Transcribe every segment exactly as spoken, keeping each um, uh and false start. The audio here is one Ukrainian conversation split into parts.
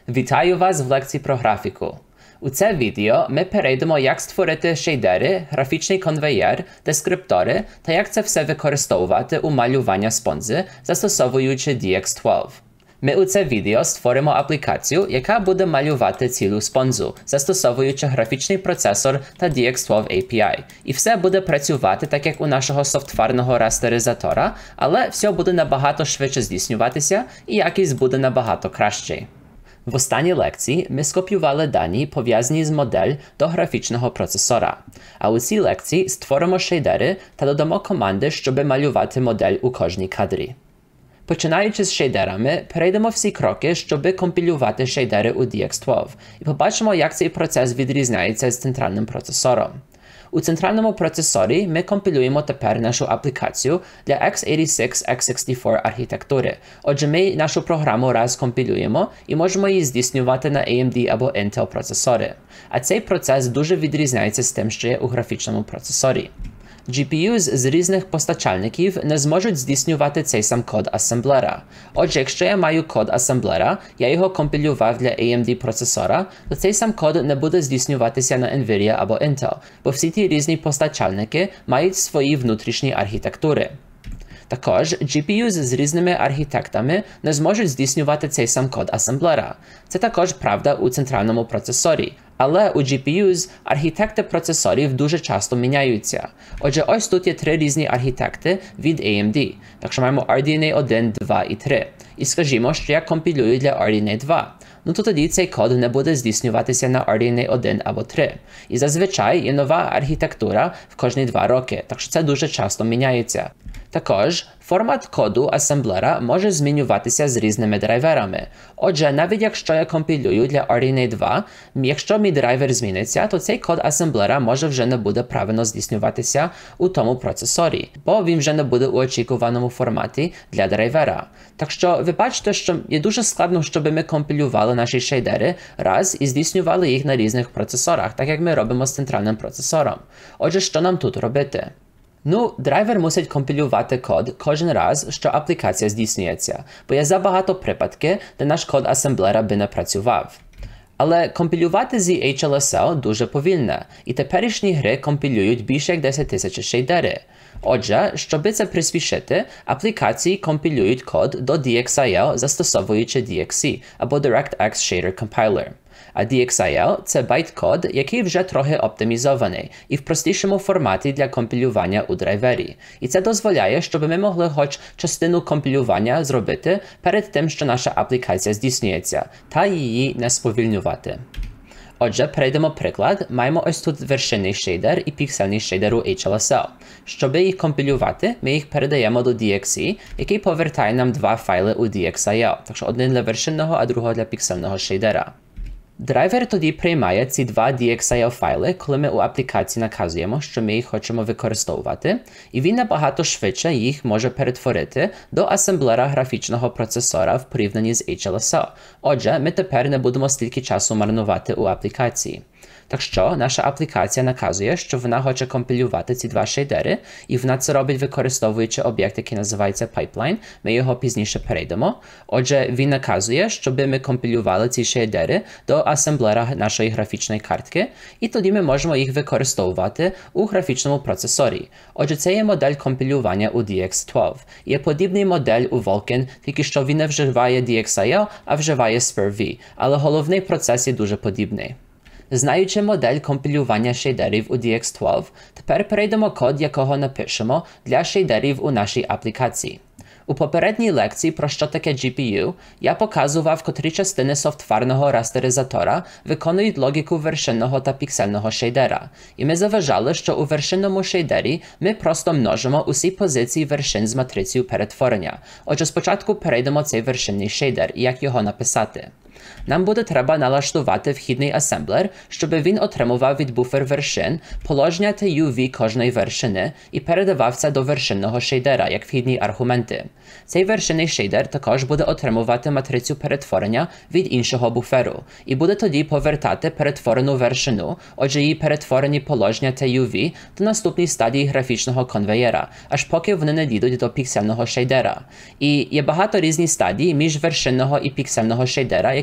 Вітаю вас в лекції про графіку. У це відео ми перейдемо, як створити шейдери, графічний конвеєр, дескриптори та як це все використовувати у малювання спонзи, застосовуючи ді ікс дванадцять. Ми у це відео створимо аплікацію, яка буде малювати цілу спонзу, застосовуючи графічний процесор та ді ікс дванадцять ей пі ай. І все буде працювати так, як у нашого софтварного растеризатора, але все буде набагато швидше здійснюватися і якість буде набагато краща. В останній лекції ми скопіювали дані, пов'язані з модель до графічного процесора. А у цій лекції створимо шейдери та додамо команди, щоб малювати модель у кожній кадрі. Починаючи з шейдерами, перейдемо всі кроки, щоб компілювати шейдери у ді ікс дванадцять, і побачимо, як цей процес відрізняється з центральним процесором. У центральному процесорі ми компілюємо тепер нашу аплікацію для ікс вісімдесят шість ікс шістдесят чотири архітектури. Отже, ми нашу програму раз компілюємо і можемо її здійснювати на ей ем ді або Intel процесори. А цей процес дуже відрізняється з тим, що є у графічному процесорі. джі пі ю з різних постачальників не зможуть здійснювати цей сам код асемблера. Отже, якщо я маю код асемблера, я його компілював для ей ем ді процесора, то цей сам код не буде здійснюватися на NVIDIA або Intel, бо всі ті різні постачальники мають свої внутрішні архітектури. Також джі пі ю з різними архітектами не зможуть здійснювати цей сам код асемблера. Це також правда у центральному процесорі. Але у джі пі ю архітекти процесорів дуже часто міняються. Отже, ось тут є три різні архітекти від ей ем ді. Так що маємо ар ді ен ей один, два і три. І скажімо, що я компілюю для ар ді ен ей два. Ну то тоді цей код не буде здійснюватися на ар ді ен ей один або три. І зазвичай є нова архітектура в кожні два роки, так що це дуже часто міняється. Також формат коду асемблера може змінюватися з різними драйверами. Отже, навіть якщо я компілюю для ар ді ен ей два, якщо мій драйвер зміниться, то цей код асемблера може вже не буде правильно здійснюватися у тому процесорі, бо він вже не буде у очікуваному форматі для драйвера. Так що ви бачите, що є дуже складно, щоб ми компілювали наші шейдери раз і здійснювали їх на різних процесорах, так як ми робимо з центральним процесором. Отже, що нам тут робити? Ну, драйвер мусить компілювати код кожен раз, що аплікація здійснюється, бо є забагато припадки, де наш код асемблера би не працював. Але компілювати зі ейч ел ес ел дуже повільно, і теперішні гри компілюють більше як десять тисяч шейдери. Отже, щоб це приспішити, аплікації компілюють код до ді ікс ай ел, застосовуючи ді ікс сі або DirectX Shader Compiler. А ді ікс ай ел – це байт-код, який вже трохи оптимізований і в простішому форматі для компілювання у драйвері. І це дозволяє, щоб ми могли хоч частину компілювання зробити перед тим, що наша аплікація здійснюється, та її не сповільнювати. Отже, перейдемо приклад. Маємо ось тут вершинний шейдер і піксельний шейдер у ейч ел ес ел. Щоб їх компілювати, ми їх передаємо до ді ікс сі, який повертає нам два файли у ді ікс ай ел. Так що один для вершинного, а другого для піксельного шейдера. Драйвер тоді приймає ці два ді ікс ай ел файли, коли ми у аплікації наказуємо, що ми їх хочемо використовувати, і він набагато швидше їх може перетворити до асемблера графічного процесора в порівнянні з ейч ел ес ел. Отже, ми тепер не будемо стільки часу марнувати у аплікації. Так що, наша аплікація наказує, що вона хоче компілювати ці два шейдери, і вона це робить, використовуючи об'єкт, який називається Pipeline. Ми його пізніше перейдемо. Отже, він наказує, щоб ми компілювали ці шейдери до асемблера нашої графічної картки, і тоді ми можемо їх використовувати у графічному процесорі. Отже, це є модель компілювання у ді ікс дванадцять. Є подібний модель у Vulkan, тільки що він не вживає ді ікс ай ел, а вживає SPIR-V, але головний процес є дуже подібний. Знаючи модель компілювання шейдерів у ді ікс дванадцять, тепер перейдемо код, якого напишемо для шейдерів у нашій аплікації. У попередній лекції про що таке джі пі ю я показував, котрі частини софтварного растеризатора виконують логіку вершинного та піксельного шейдера. І ми заважали, що у вершинному шейдері ми просто множимо усі позиції вершин з матрицею перетворення. Отже, спочатку перейдемо цей вершинний шейдер і як його написати. Нам буде треба налаштувати вхідний асемблер, щоб він отримував від буфер вершин положення та ю ві кожної вершини і передавав це до вершинного шейдера як вхідні аргументи. Цей вершинний шейдер також буде отримувати матрицю перетворення від іншого буферу і буде тоді повертати перетворену вершину, отже її перетворені положення та ю ві до наступній стадії графічного конвеєра, аж поки вони не дійдуть до піксельного шейдера. І є багато різних стадій між вершинного і піксельного шейдера, які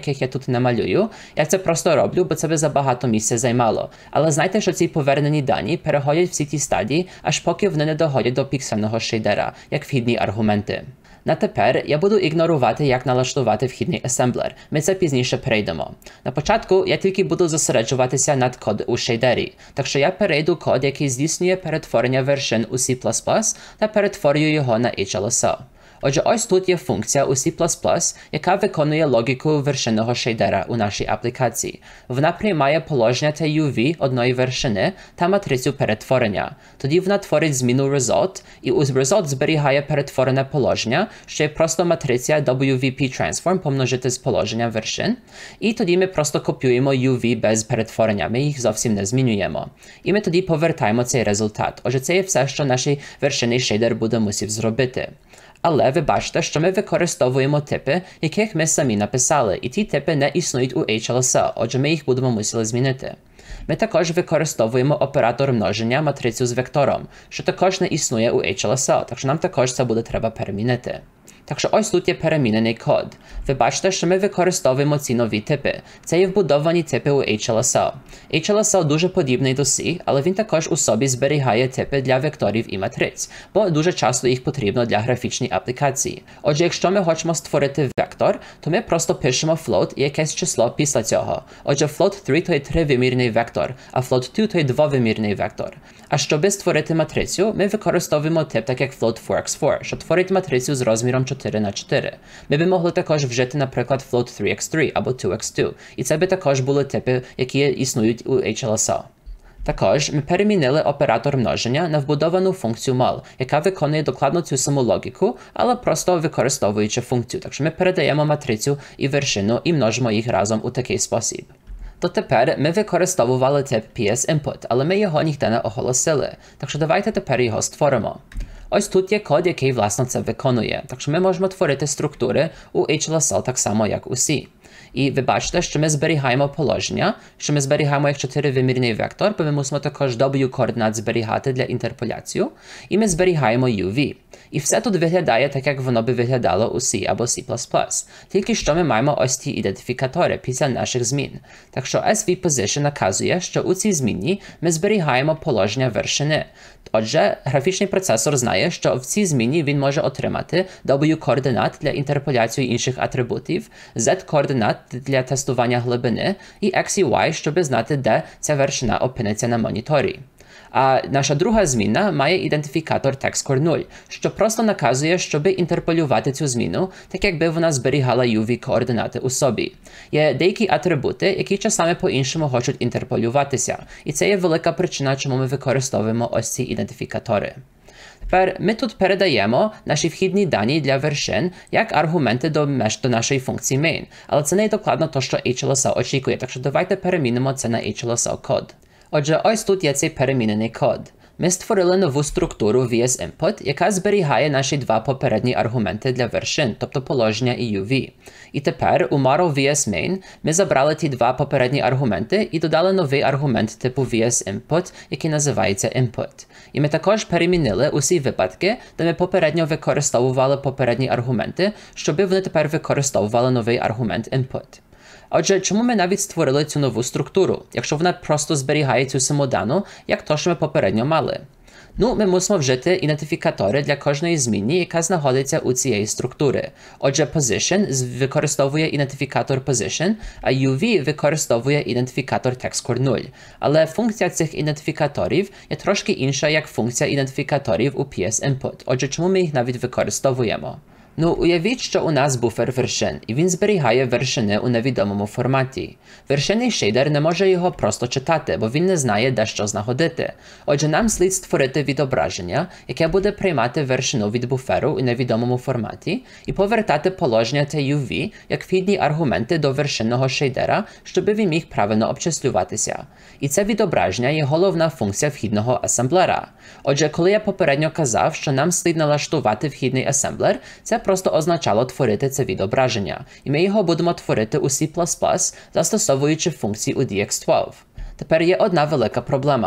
яких я тут не малюю. Я це просто роблю, бо це би забагато місця займало. Але знайте, що ці повернені дані переходять всі ті стадії, аж поки вони не доходять до піксельного шейдера, як вхідні аргументи. На тепер я буду ігнорувати, як налаштувати вхідний асемблер. Ми це пізніше перейдемо. На початку я тільки буду зосереджуватися над код у шейдері. Так що я перейду код, який здійснює перетворення вершин у сі плас плас та перетворюю його на ейч ел ес о. Отже, ось тут є функція у сі плас плас, яка виконує логіку вершинного шейдера у нашій аплікації. Вона приймає положення та ю ві одної вершини та матрицю перетворення. Тоді вона творить зміну result, і у result зберігає перетворене положення, що є просто матриця дабл-ю ві пі transform помножити з положення вершин. І тоді ми просто копіюємо ю ві без перетворення, ми їх зовсім не змінюємо. І ми тоді повертаємо цей результат. Отже, це є все, що наш вершинний шейдер буде мусив зробити. Але ви бачите, що ми використовуємо типи, яких ми самі написали, і ті типи не існують у ейч ел ес о, отже ми їх будемо мусили змінити. Ми також використовуємо оператор множення матрицю з вектором, що також не існує у ейч ел ес о, так що нам також це буде треба перемінити. Так що ось тут є перемінений код. Ви бачите, що ми використовуємо ці нові типи. Це є вбудовані типи у ейч ел ес о. ейч ел ес о дуже подібний до C, але він також у собі зберігає типи для векторів і матриць, бо дуже часто їх потрібно для графічної аплікації. Отже, якщо ми хочемо створити вектор, то ми просто пишемо float і якесь число після цього. Отже, float три – то є тривимірний вектор, а float два – то є двовимірний вектор. А щоб створити матрицю, ми використовуємо тип так як float фор ікс фор, що творить матрицю з розміром чотири на чотири. Ми би могли також вжити, наприклад, float три ікс три або два ікс два, і це би також були типи, які існують у ейч ел ес о. Також ми перемінили оператор множення на вбудовану функцію мал, яка виконує докладно цю саму логіку, але просто використовуючи функцію. Так що ми передаємо матрицю і вершину і множимо їх разом у такий спосіб. Дотепер ми використовували тип пі ес input, але ми його ніде не оголосили, так що давайте тепер його створимо. Ось тут є код, який власне це виконує, так що ми можемо творити структури у ейч ел ес о так само, як у C. І ви бачите, що ми зберігаємо положення, що ми зберігаємо як чотиривимірний вектор, бо ми мусимо також W координат зберігати для інтерполяцію, і ми зберігаємо ю ві. І все тут виглядає так, як воно би виглядало у C або сі плас плас. Тільки що ми маємо ось ті ідентифікатори після наших змін. Так що ес ві position наказує, що у цій зміні ми зберігаємо положення вершини. Отже, графічний процесор знає, що в цій зміні він може отримати W координат для інтерполяції інших атрибутів, Z координат для тестування глибини і X і Y, щоб знати, де ця вершина опиниться на моніторі. А наша друга зміна має ідентифікатор textcore нуль, що просто наказує, щоб інтерполювати цю зміну, так якби вона зберігала ю ві координати у собі. Є деякі атрибути, які часами по-іншому хочуть інтерполюватися, і це є велика причина, чому ми використовуємо ось ці ідентифікатори. Тепер ми тут передаємо наші вхідні дані для вершин як аргументи до, меж, до нашої функції main, але це не докладно те, що ейч ел ес о очікує, так що давайте перемінимо це на ейч ел ес о код. Отже, ось тут є цей перемінений код. Ми створили нову структуру ві ес input, яка зберігає наші два попередні аргументи для вершин, тобто положення і ю ві. І тепер у model ві ес main ми забрали ті два попередні аргументи і додали новий аргумент типу ві ес input, який називається input. І ми також перемінили усі випадки, де ми попередньо використовували попередні аргументи, щоб вони тепер використовували новий аргумент input. Отже, чому ми навіть створили цю нову структуру, якщо вона просто зберігає цю саму дану, як то, що ми попередньо мали? Ну, ми мусимо вжити ідентифікатори для кожної змінні, яка знаходиться у цієї структури. Отже, position використовує ідентифікатор position, а ю ві використовує ідентифікатор textcore нуль. Але функція цих ідентифікаторів є трошки інша, як функція ідентифікаторів у пі ес input. Отже, чому ми їх навіть використовуємо? Ну, уявіть, що у нас буфер вершин, і він зберігає вершини у невідомому форматі. Вершинний шейдер не може його просто читати, бо він не знає, де що знаходити. Отже, нам слід створити відображення, яке буде приймати вершину від буферу у невідомому форматі і повертати положення та ю ві як вхідні аргументи до вершинного шейдера, щоб він міг правильно обчислюватися. І це відображення є головна функція вхідного асемблера. Отже, коли я попередньо казав, що нам слід налаштувати вхідний асемблер, це просто означало творити це відображення, і ми його будемо творити у сі плас плас, застосовуючи функції у ді ікс дванадцять. Тепер є одна велика проблема.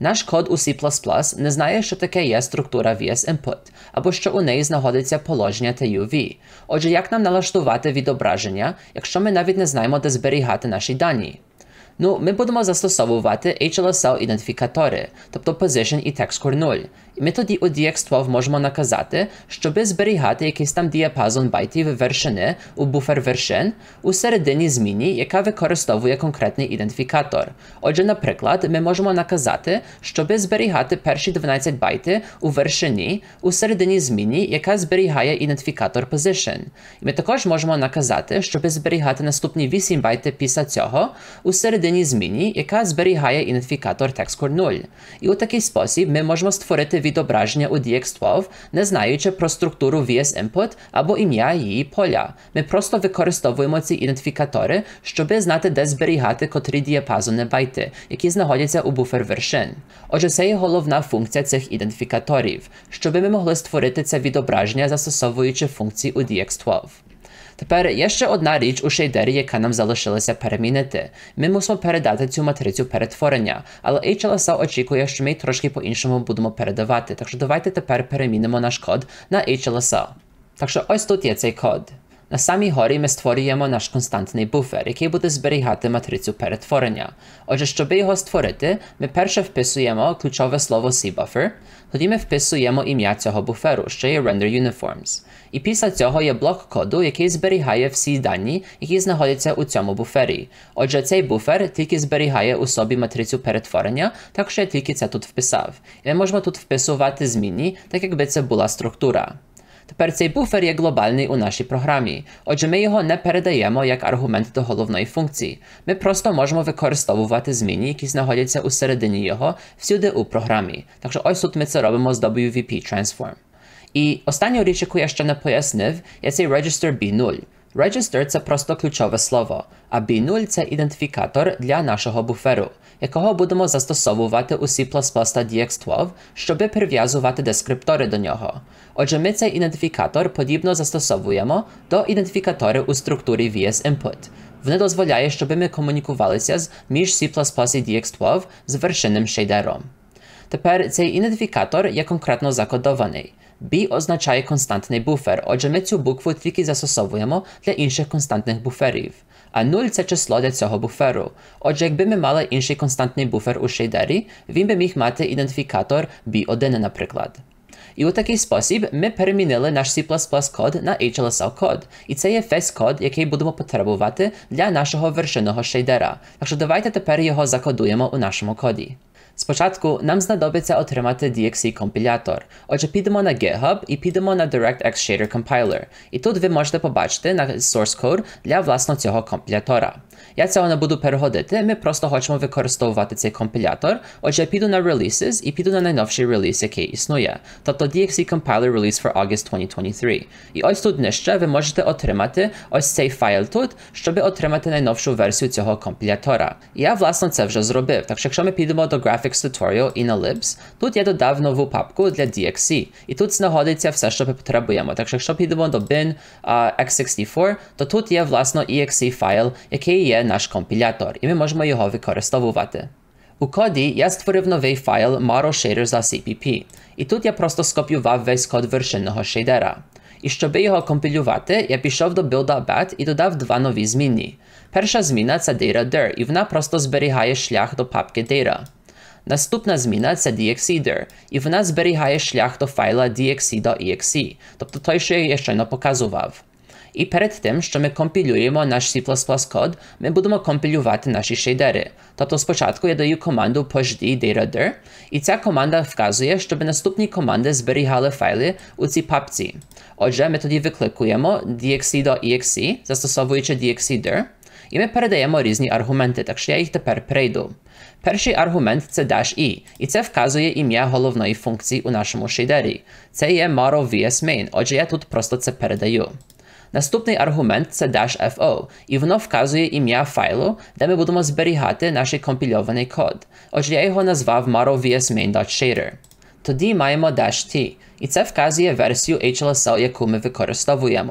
Наш код у сі плас плас не знає, що таке є структура ві ес Input, або що у неї знаходиться положення та ю ві. Отже, як нам налаштувати відображення, якщо ми навіть не знаємо, де зберігати наші дані? Ну, ми будемо застосовувати ейч ел ес ел-ідентифікатори, тобто Position і TextCore нуль. І ми тоді у ді ікс дванадцять можемо наказати, щоби зберігати якийсь там діапазон байтів вершини у буфер вершин у середині зміні, яка використовує конкретний ідентифікатор. Отже, наприклад, ми можемо наказати, щоби зберігати перші дванадцять байти у вершині у середині зміні, яка зберігає ідентифікатор Position. І ми також можемо наказати, щоби зберігати наступні вісім байти після цього у середині зміні, яка зберігає ідентифікатор TextCore нуль. І у такий спосіб ми можемо створити відображення у ді ікс дванадцять, не знаючи про структуру ві ес Input або ім'я її поля. Ми просто використовуємо ці ідентифікатори, щоби знати, де зберігати котрі діапазони байти, які знаходяться у буфер вершин. Отже, це є головна функція цих ідентифікаторів, щоби ми могли створити це відображення, застосовуючи функції у ді ікс дванадцять. Тепер є ще одна річ у шейдері, яка нам залишилася перемінити. Ми мусимо передати цю матрицю перетворення, але ейч ел ес ел очікує, що ми її трошки по-іншому будемо передавати. Так що давайте тепер перемінимо наш код на ейч ел ес ел. Так що ось тут є цей код. На самій горі ми створюємо наш константний буфер, який буде зберігати матрицю перетворення. Отже, щоб його створити, ми перше вписуємо ключове слово cbuffer, тоді ми вписуємо ім'я цього буферу, що є renderUniforms. І після цього є блок коду, який зберігає всі дані, які знаходяться у цьому буфері. Отже, цей буфер тільки зберігає у собі матрицю перетворення, так що я тільки це тут вписав. І ми можемо тут вписувати змінні, так якби це була структура. Тепер цей буфер є глобальний у нашій програмі, отже ми його не передаємо як аргумент до головної функції. Ми просто можемо використовувати змінні, які знаходяться у середині його, всюди у програмі. Так що ось тут ми це робимо з дабл ю ві пі Transform. І останню річ, яку я ще не пояснив, є цей Register бі нуль. Register – це просто ключове слово, а бі нуль – це ідентифікатор для нашого буферу, якого будемо застосовувати у сі плас плас та ді ікс дванадцять, щоби прив'язувати дескриптори до нього. Отже, ми цей ідентифікатор подібно застосовуємо до ідентифікаторів у структурі ві ес Input. Вони дозволяє, щоб ми комунікувалися з між сі плас плас і ді ікс дванадцять з вершинним шейдером. Тепер цей ідентифікатор є конкретно закодований. B означає константний буфер, отже ми цю букву тільки застосовуємо для інших константних буферів. А нуль – це число для цього буферу. Отже, якби ми мали інший константний буфер у шейдері, він би міг мати ідентифікатор бі один, наприклад. І у такий спосіб ми перемінили наш сі плас плас код на ейч ел ес ел код. І це є весь код, який будемо потребувати для нашого вершинного шейдера. Так що давайте тепер його закодуємо у нашому коді. Спочатку нам знадобиться отримати ді ікс і компілятор. Отже, підемо на GitHub і підемо на DirectX Shader Compiler. І тут ви можете побачити на source code для власного цього компілятора. Я цього не буду переходити, ми просто хочемо використовувати цей компілятор. Отже, я піду на Releases і піду на найновший реліз, який існує. Тобто ді ікс і Compiler Release for August twenty twenty-three. І ось тут нижче ви можете отримати ось цей файл тут, щоб отримати найновшу версію цього компілятора. І я, власне, це вже зробив. Так що, якщо ми підемо до Graphics Tutorial і на libs, тут я додав нову папку для ді ікс і. І тут знаходиться все, що ми потребуємо. Так що, якщо підемо до bin uh, ікс шістдесят чотири, то тут є, власне, і ікс і файл, який є наш компілятор, і ми можемо його використовувати. У коді я створив новий файл ModelShaders.cpp, і тут я просто скопіював весь код вершинного шейдера. І щоб його компілювати, я пішов до build.bat і додав два нові змінні. Перша зміна – це data_dir, і вона просто зберігає шлях до папки data. Наступна зміна – це dxcdir, і вона зберігає шлях до файла dxc.exe, тобто той, що я щойно показував. І перед тим, що ми компілюємо наш сі плас плас код, ми будемо компілювати наші шейдери. Тобто спочатку я даю команду pushd data_dir, і ця команда вказує, щоб наступні команди зберігали файли у цій папці. Отже, ми тоді викликуємо dxc.exe, застосовуючи dxcdir, і ми передаємо різні аргументи, так що я їх тепер перейду. Перший аргумент – це -e, і це вказує ім'я головної функції у нашому шейдері. Це є model ві ес main, отже я тут просто це передаю. Наступний аргумент – це -fo, і воно вказує ім'я файлу, де ми будемо зберігати наш компільований код. Отже, я його назвав model ві ес main.shader. Тоді маємо -t, і це вказує версію ейч ел ес ел, яку ми використовуємо.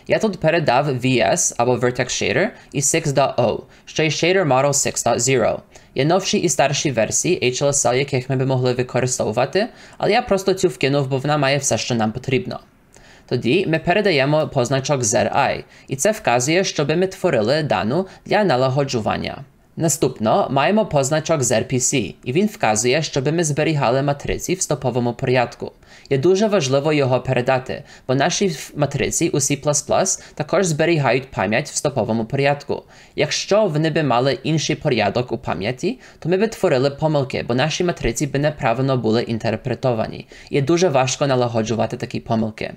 Я тут передав ві ес або Vertex Shader і six dot zero, що є Shader Model six dot zero. Є новші і старші версії ейч ел ес ел, яких ми б могли використовувати, але я просто цю вкинув, бо вона має все, що нам потрібно. Тоді ми передаємо позначок зет ай, і це вказує, щоб ми творили дану для налагоджування. Наступно маємо позначок зет пі сі, і він вказує, щоб ми зберігали матриці в стоповому порядку. Є дуже важливо його передати, бо наші матриці у сі плас плас також зберігають пам'ять в стоповому порядку. Якщо вони би мали інший порядок у пам'яті, то ми би творили помилки, бо наші матриці би неправильно були інтерпретовані. Є дуже важко налагоджувати такі помилки.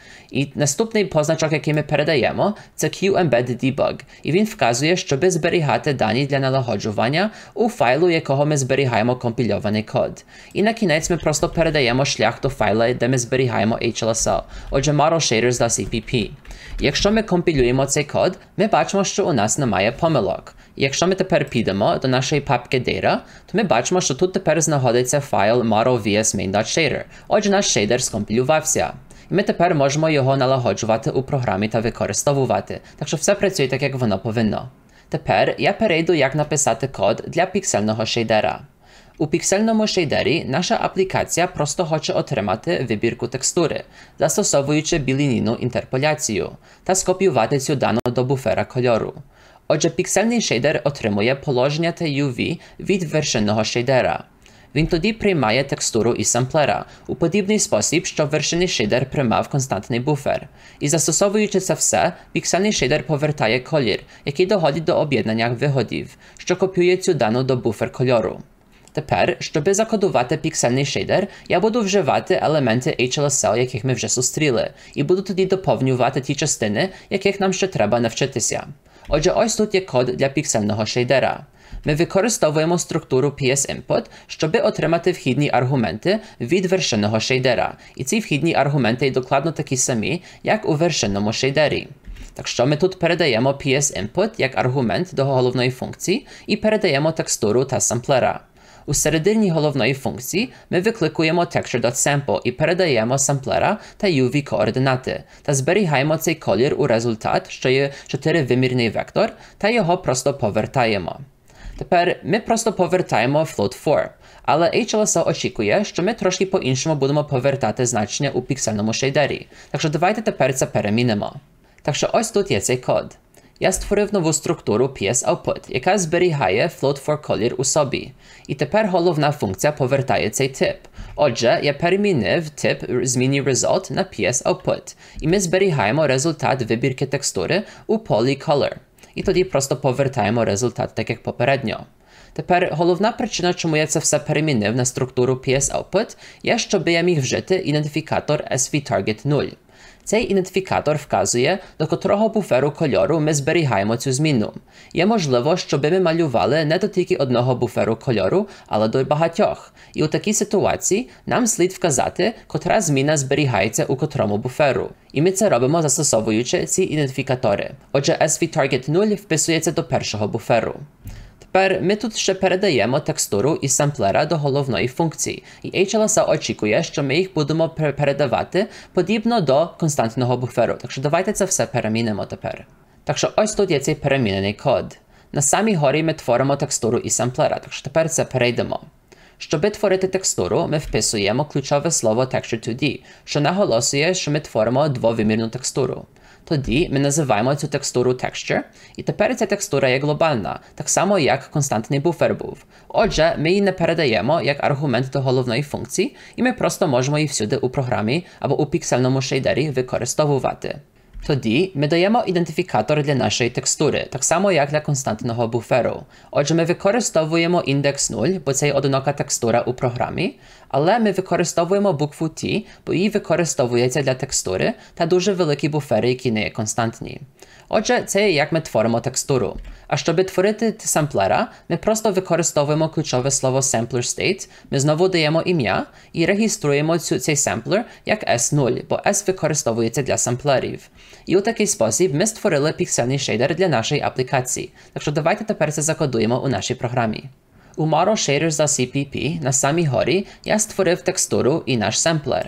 І наступний позначок, який ми передаємо, це Q-Embed Debug, і він вказує, щоб зберігати дані для налагоджування у файлу, якого ми зберігаємо компільований код. І на кінець ми просто передаємо шлях до файла, де ми зберігаємо ейч ел ес ел, отже Model Shaders.cpp. Якщо ми компілюємо цей код, ми бачимо, що у нас немає помилок. І якщо ми тепер підемо до нашої папки Data, то ми бачимо, що тут тепер знаходиться файл model vs main.shader, отже наш шейдер скомпілювався. І ми тепер можемо його налагоджувати у програмі та використовувати, так що все працює так, як воно повинно. Тепер я перейду, як написати код для піксельного шейдера. У піксельному шейдері наша аплікація просто хоче отримати вибірку текстури, застосовуючи білінійну інтерполяцію, та скопіювати цю дану до буфера кольору. Отже, піксельний шейдер отримує положення та ю ві від вершинного шейдера. Він тоді приймає текстуру із самплера у подібний спосіб, що вершинний шейдер приймав константний буфер. І застосовуючи це все, піксельний шейдер повертає колір, який доходить до об'єднання виходів, що копіює цю дану до буфер кольору. Тепер, щоб закодувати піксельний шейдер, я буду вживати елементи ейч ел ес ел, яких ми вже зустріли, і буду тоді доповнювати ті частини, яких нам ще треба навчитися. Отже, ось тут є код для піксельного шейдера. Ми використовуємо структуру пі ес Input, щоб отримати вхідні аргументи від вершинного шейдера. І ці вхідні аргументи докладно такі самі, як у вершинному шейдері. Так що ми тут передаємо пі ес Input як аргумент до головної функції і передаємо текстуру та самплера. У середині головної функції ми викликуємо texture.sample і передаємо самплера та ю ві координати, та зберігаємо цей колір у результат, що є чотиривимірний вектор, та його просто повертаємо. Тепер ми просто повертаємо float four, але ейч ел ес ел очікує, що ми трошки по-іншому будемо повертати значення у піксельному шейдері. Так що давайте тепер це перемінимо. Так що ось тут є цей код. Я створив нову структуру пі ес Output, яка зберігає float four колір у собі. І тепер головна функція повертає цей тип. Отже, я перемінив тип зміни result на пі ес Output, і ми зберігаємо результат вибірки текстури у полі Color. І тоді просто повертаємо результат так, як попередньо. Тепер головна причина, чому я це все перемінив на структуру пі ес Output, є, щоб я міг вжити ідентифікатор ес ві Target нуль. Цей ідентифікатор вказує, до котрого буферу кольору ми зберігаємо цю зміну. Є можливо, щоб ми малювали не до тільки одного буферу кольору, але до багатьох. І у такій ситуації нам слід вказати, котра зміна зберігається у котрому буферу. І ми це робимо, застосовуючи ці ідентифікатори. Отже, ес ві Target нуль вписується до першого буферу. Тепер ми тут ще передаємо текстуру із самплера до головної функції, і ейч ел ес ел очікує, що ми їх будемо передавати подібно до константного буферу. Так що давайте це все перемінимо тепер. Так що ось тут є цей перемінений код. На самій горі ми творимо текстуру із самплера, так що тепер це перейдемо. Щоб творити текстуру, ми вписуємо ключове слово texture two ді, що наголошує, що ми творимо двовимірну текстуру. Тоді ми називаємо цю текстуру texture, і тепер ця текстура є глобальна, так само як константний буфер був. Отже, ми її не передаємо як аргумент до головної функції, і ми просто можемо її всюди у програмі або у піксельному шейдері використовувати. Тоді ми даємо ідентифікатор для нашої текстури, так само як для константного буферу. Отже, ми використовуємо індекс нуль, бо це є одинока текстура у програмі, але ми використовуємо букву T, бо її використовується для текстури та дуже великі буфери, які не є константні. Отже, це є як ми творимо текстуру. А щоб творити самплера, ми просто використовуємо ключове слово sampler_state, ми знову даємо ім'я і реєструємо цю, цей семплер як ес нуль, бо S використовується для самплерів. І у такий спосіб ми створили піксельний шейдер для нашої аплікації. Так що давайте тепер це закодуємо у нашій програмі. У Model Shaders.cpp на самій горі я створив текстуру і наш семплер.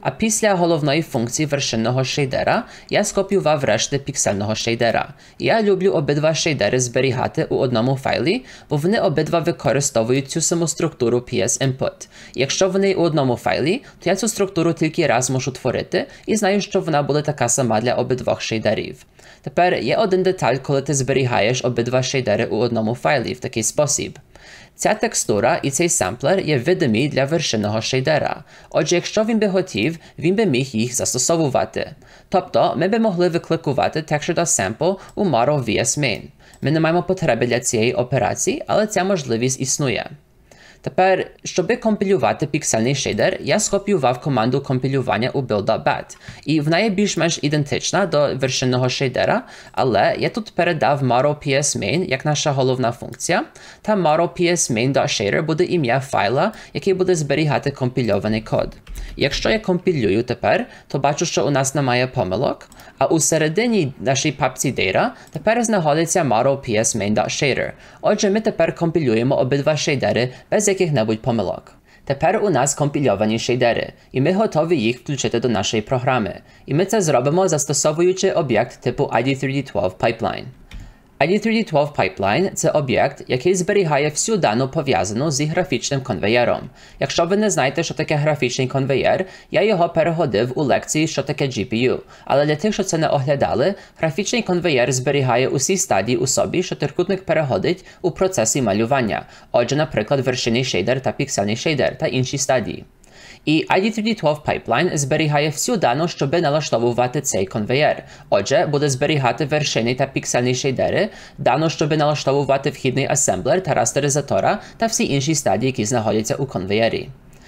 А після головної функції вершинного шейдера я скопіював решти піксельного шейдера. Я люблю обидва шейдери зберігати у одному файлі, бо вони обидва використовують цю саму структуру пі ес Input. Якщо вони у одному файлі, то я цю структуру тільки раз можу творити і знаю, що вона буде така сама для обидвох шейдерів. Тепер є один деталь, коли ти зберігаєш обидва шейдери у одному файлі в такий спосіб. Ця текстура і цей семплер є видимі для вершинного шейдера. Отже, якщо він би хотів, він би міг їх застосовувати. Тобто, ми би могли викликувати Texture.Sample у Model ві ес Main. Ми не маємо потреби для цієї операції, але ця можливість існує. Тепер, щоб компілювати піксельний шейдер, я скопіював команду компілювання у build.bat. І вона є більш-менш ідентична до вершинного шейдера, але я тут передав model.psMain як наша головна функція, та model.psMain.shader буде ім'я файла, який буде зберігати компільований код. Якщо я компілюю тепер, то бачу, що у нас немає помилок, а у середині нашій папці Data тепер знаходиться model.psMain.shader. Отже, ми тепер компілюємо обидва шейдери без яких-небудь помилок. Тепер у нас компільовані шейдери, і ми готові їх включити до нашої програми. І ми це зробимо, застосовуючи об'єкт типу ай ді три ді дванадцять Pipeline. ай ді три ді дванадцять Pipeline – це об'єкт, який зберігає всю дану пов'язану зі графічним конвеєром. Якщо ви не знаєте, що таке графічний конвеєр, я його переходив у лекції, що таке джі пі ю. Але для тих, що це не оглядали, графічний конвеєр зберігає усі стадії у собі, що трикутник переходить у процесі малювання. Отже, наприклад, вершинний шейдер та піксельний шейдер та інші стадії. І ай ді три ді дванадцять Pipeline зберігає всю дану, щоб налаштовувати цей конвеєр. Отже, буде зберігати вершинний та піксельний шейдери, дану, щоб налаштовувати вхідний асемблер та растеризатора та всі інші стадії, які знаходяться у конвеєрі.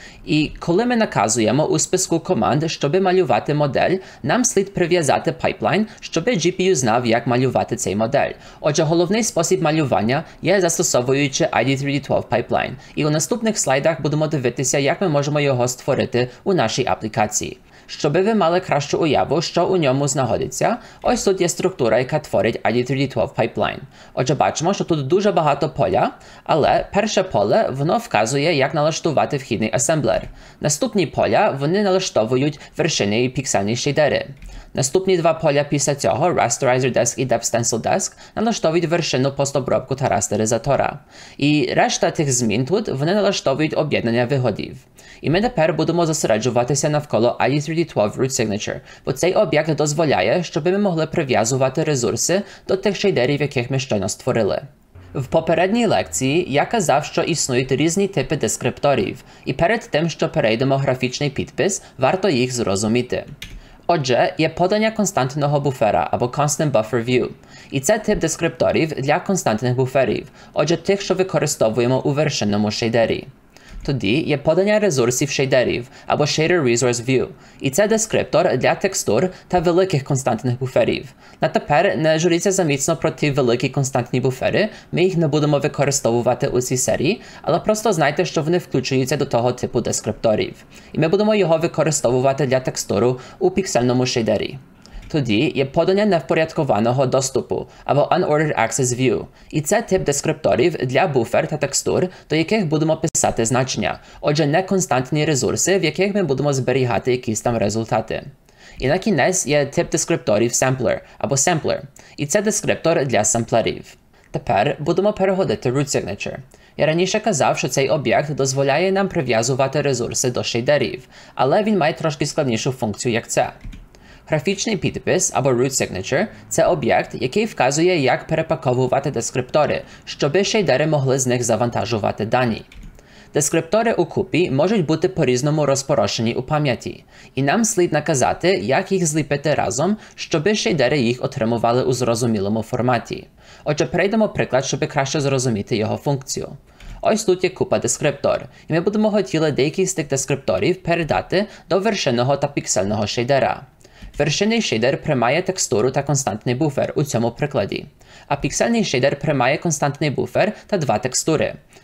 І коли ми наказуємо у списку команд, щоб малювати модель, нам слід прив'язати пайплайн, щоб джі пі ю знав, як малювати цей модель. Отже, головний спосіб малювання є застосовуючи ай ді три ді дванадцять Pipeline. І у наступних слайдах будемо дивитися, як ми можемо його створити у нашій аплікації. Щоби ви мали кращу уяву, що у ньому знаходиться, ось тут є структура, яка творить ай ді три ді дванадцять Pipeline. Отже, бачимо, що тут дуже багато поля, але перше поле, воно вказує, як налаштувати вхідний асемблер. Наступні поля, вони налаштовують вершини і піксельні шейдери. Наступні два поля після цього, Rasterizer Desk і Depth Stencil Desk, налаштовують вершину постобробку та растеризатора. І решта тих змін тут, вони налаштовують об'єднання виходів. І ми тепер будемо зосереджуватися навколо ай ді три ді дванадцять Root Signature, бо цей об'єкт дозволяє, щоб ми могли прив'язувати ресурси до тих шейдерів, яких ми щойно створили. В попередній лекції я казав, що існують різні типи дескрипторів, і перед тим, що перейдемо графічний підпис, варто їх зрозуміти. Отже, є подання константного буфера або Constant Buffer View. І це тип дескрипторів для константних буферів, отже тих, що використовуємо у вершинному шейдері. Тоді є подання ресурсів шейдерів або Shader Resource View. І це дескриптор для текстур та великих константних буферів. На тепер не журіться заміцно про ті великі константні буфери, ми їх не будемо використовувати у цій серії, але просто знайте, що вони включуються до того типу дескрипторів. І ми будемо його використовувати для текстуру у піксельному шейдері. Тоді є подання невпорядкованого доступу, або Unordered Access View. І це тип дескрипторів для буфер та текстур, до яких будемо писати значення. Отже, не константні ресурси, в яких ми будемо зберігати якісь там результати. І на кінець є тип дескрипторів Sampler, або Sampler. І це дескриптор для семплерів. Тепер будемо переходити Root Signature. Я раніше казав, що цей об'єкт дозволяє нам прив'язувати ресурси до шейдерів, але він має трошки складнішу функцію, як це. Графічний підпис, або Root Signature – це об'єкт, який вказує, як перепаковувати дескриптори, щоби шейдери могли з них завантажувати дані. Дескриптори у купі можуть бути по-різному розпорошені у пам'яті, і нам слід наказати, як їх зліпити разом, щоби шейдери їх отримували у зрозумілому форматі. Отже, перейдемо приклад, щоб краще зрозуміти його функцію. Ось тут є купа дескриптор, і ми будемо хотіли деякі з тих дескрипторів передати до вершинного та піксельного шейдера. Вершинний шейдер приймає текстуру та константний буфер у цьому прикладі, а піксельний шейдер приймає константний буфер та два текстури.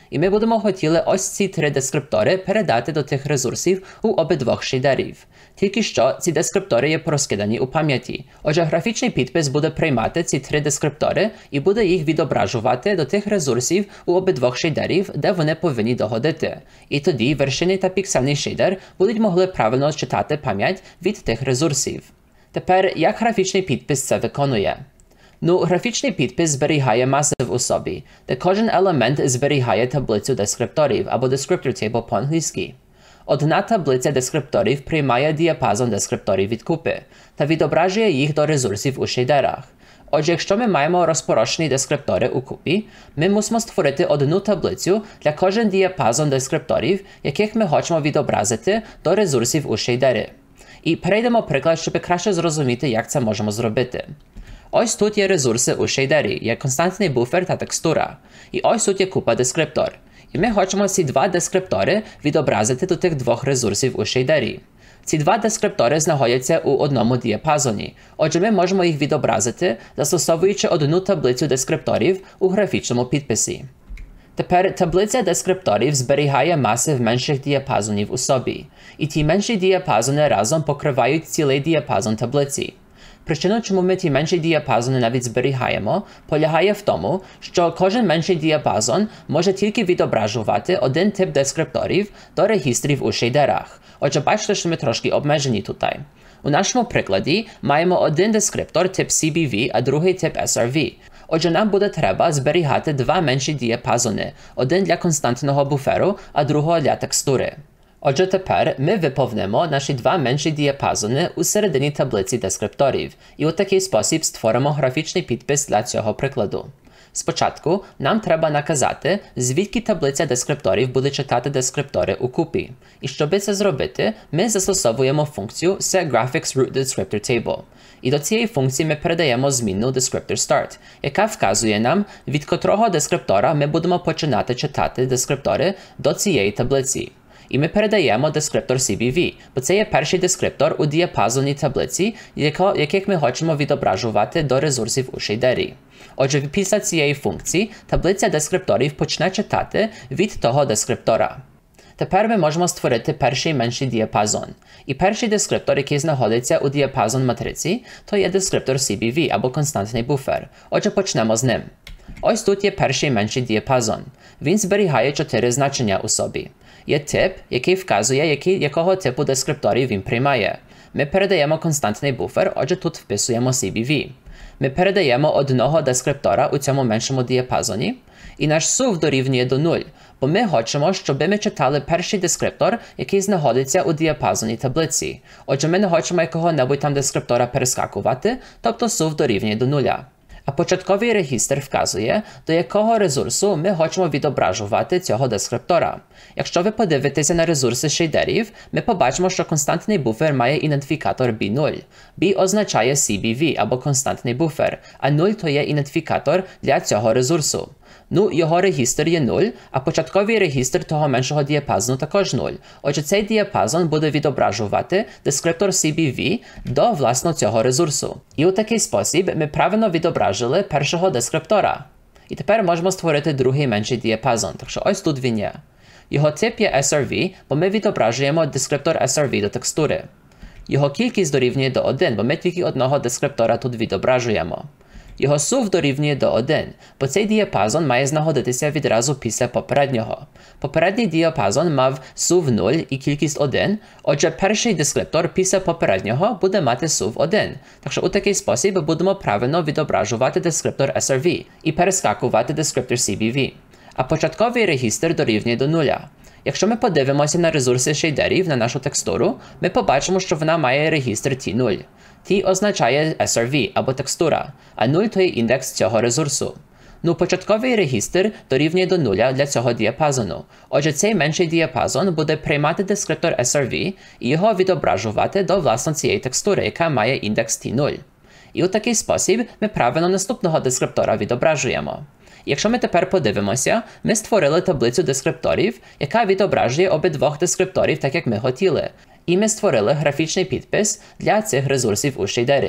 І ми будемо хотіли ось ці три дескриптори передати до тих ресурсів у обидвох шейдерів. Тільки що ці дескриптори є порозкидані у пам'яті. Отже, графічний підпис буде приймати ці три дескриптори і буде їх відображувати до тих ресурсів у обидвох шейдерів, де вони повинні догодити. І тоді вершинний та піксельний шейдер будуть могли правильно читати пам'ять від тих ресурсів. Тепер, як графічний підпис це виконує? Ну, графічний підпис зберігає масив у собі, де кожен елемент зберігає таблицю дескрипторів або descriptor table по-англійськи. Одна таблиця дескрипторів приймає діапазон дескрипторів від купи та відображує їх до ресурсів у шейдерах. Отже, якщо ми маємо розпорошені дескриптори у купі, ми мусимо створити одну таблицю для кожен діапазон дескрипторів, яких ми хочемо відобразити до ресурсів у шейдери. І перейдемо приклад, щоб краще зрозуміти, як це можемо зробити. Ось тут є ресурси у шейдері, є константний буфер та текстура. І ось тут є купа дескриптор. І ми хочемо ці два дескриптори відобразити до тих двох ресурсів у шейдері. Ці два дескриптори знаходяться у одному діапазоні, отже ми можемо їх відобразити, застосовуючи одну таблицю дескрипторів у графічному підписі. Тепер таблиця дескрипторів зберігає масив менших діапазонів у собі, і ті менші діапазони разом покривають цілий діапазон таблиці. Причина, чому ми ті менші діапазони навіть зберігаємо, полягає в тому, що кожен менший діапазон може тільки відображувати один тип дескрипторів до регістрів у шейдерах. Отже, бачите, що ми трошки обмежені тут. У нашому прикладі маємо один дескриптор тип сі бі ві, а другий тип ес ар ві. Отже, нам буде треба зберігати два менші діапазони, один для константного буферу, а другого для текстури. Отже, тепер ми виповнимо наші два менші діапазони у середині таблиці дескрипторів, і у такий спосіб створимо графічний підпис для цього прикладу. Спочатку нам треба наказати, звідки таблиця дескрипторів буде читати дескриптори у купі. І щоб це зробити, ми застосовуємо функцію setGraphicsRootDescriptorTable. І до цієї функції ми передаємо змінну descriptorStart, яка вказує нам, від котрого дескриптора ми будемо починати читати дескриптори до цієї таблиці. І ми передаємо дескриптор сі бі ві, бо це є перший дескриптор у діапазоні таблиці, яких ми хочемо відображувати до ресурсів у шейдері. Отже, після цієї функції таблиця дескрипторів почне читати від того дескриптора. Тепер ми можемо створити перший менший діапазон. І перший дескриптор, який знаходиться у діапазон матриці, то є дескриптор сі бі ві або константний буфер. Отже, почнемо з ним. Ось тут є перший менший діапазон. Він зберігає чотири значення у собі. Є тип, який вказує, який, якого типу дескрипторів він приймає. Ми передаємо константний буфер, отже тут вписуємо сі бі ві. Ми передаємо одного дескриптора у цьому меншому діапазоні, і наш сув дорівнює до нуль, бо ми хочемо, щоб ми читали перший дескриптор, який знаходиться у діапазоні таблиці. Отже, ми не хочемо якого-небудь там дескриптора перескакувати, тобто сув дорівнює до нуля. А початковий регістр вказує, до якого ресурсу ми хочемо відображувати цього дескриптора. Якщо ви подивитеся на ресурси шейдерів, ми побачимо, що константний буфер має ідентифікатор бі нуль. бі означає сі бі ві або константний буфер, а нуль то є ідентифікатор для цього ресурсу. Ну, його регістр є нуль, а початковий регістр того меншого діапазону також нуль. Отже, цей діапазон буде відображувати дескриптор сі бі ві до власного цього ресурсу. І у такий спосіб ми правильно відображили першого дескриптора. І тепер можемо створити другий менший діапазон, так що ось тут він є. Його тип є ес ар ві, бо ми відображуємо дескриптор ес ар ві до текстури. Його кількість дорівнює до один, бо ми тільки одного дескриптора тут відображуємо. Його сув дорівнює до один, бо цей діапазон має знаходитися відразу після попереднього. Попередній діапазон мав сув нуль і кількість один, отже перший дескриптор після попереднього буде мати сув один. Так що у такий спосіб будемо правильно відображувати дескриптор ес ар ві і перескакувати дескриптор сі бі ві. А початковий регістр дорівнює до нуля. Якщо ми подивимося на ресурси шейдерів на нашу текстуру, ми побачимо, що вона має регістр ті нуль. T означає ес ар ві або текстура, а нуль то є індекс цього ресурсу. Ну, початковий регістр дорівнює до нуля для цього діапазону. Отже, цей менший діапазон буде приймати дескриптор ес ар ві і його відображувати до власне цієї текстури, яка має індекс ті нуль. І у такий спосіб ми правильно наступного дескриптора відображуємо. Якщо ми тепер подивимося, ми створили таблицю дескрипторів, яка відображує обидвох дескрипторів так, як ми хотіли. І ми створили графічний підпис для цих ресурсів у шейдері.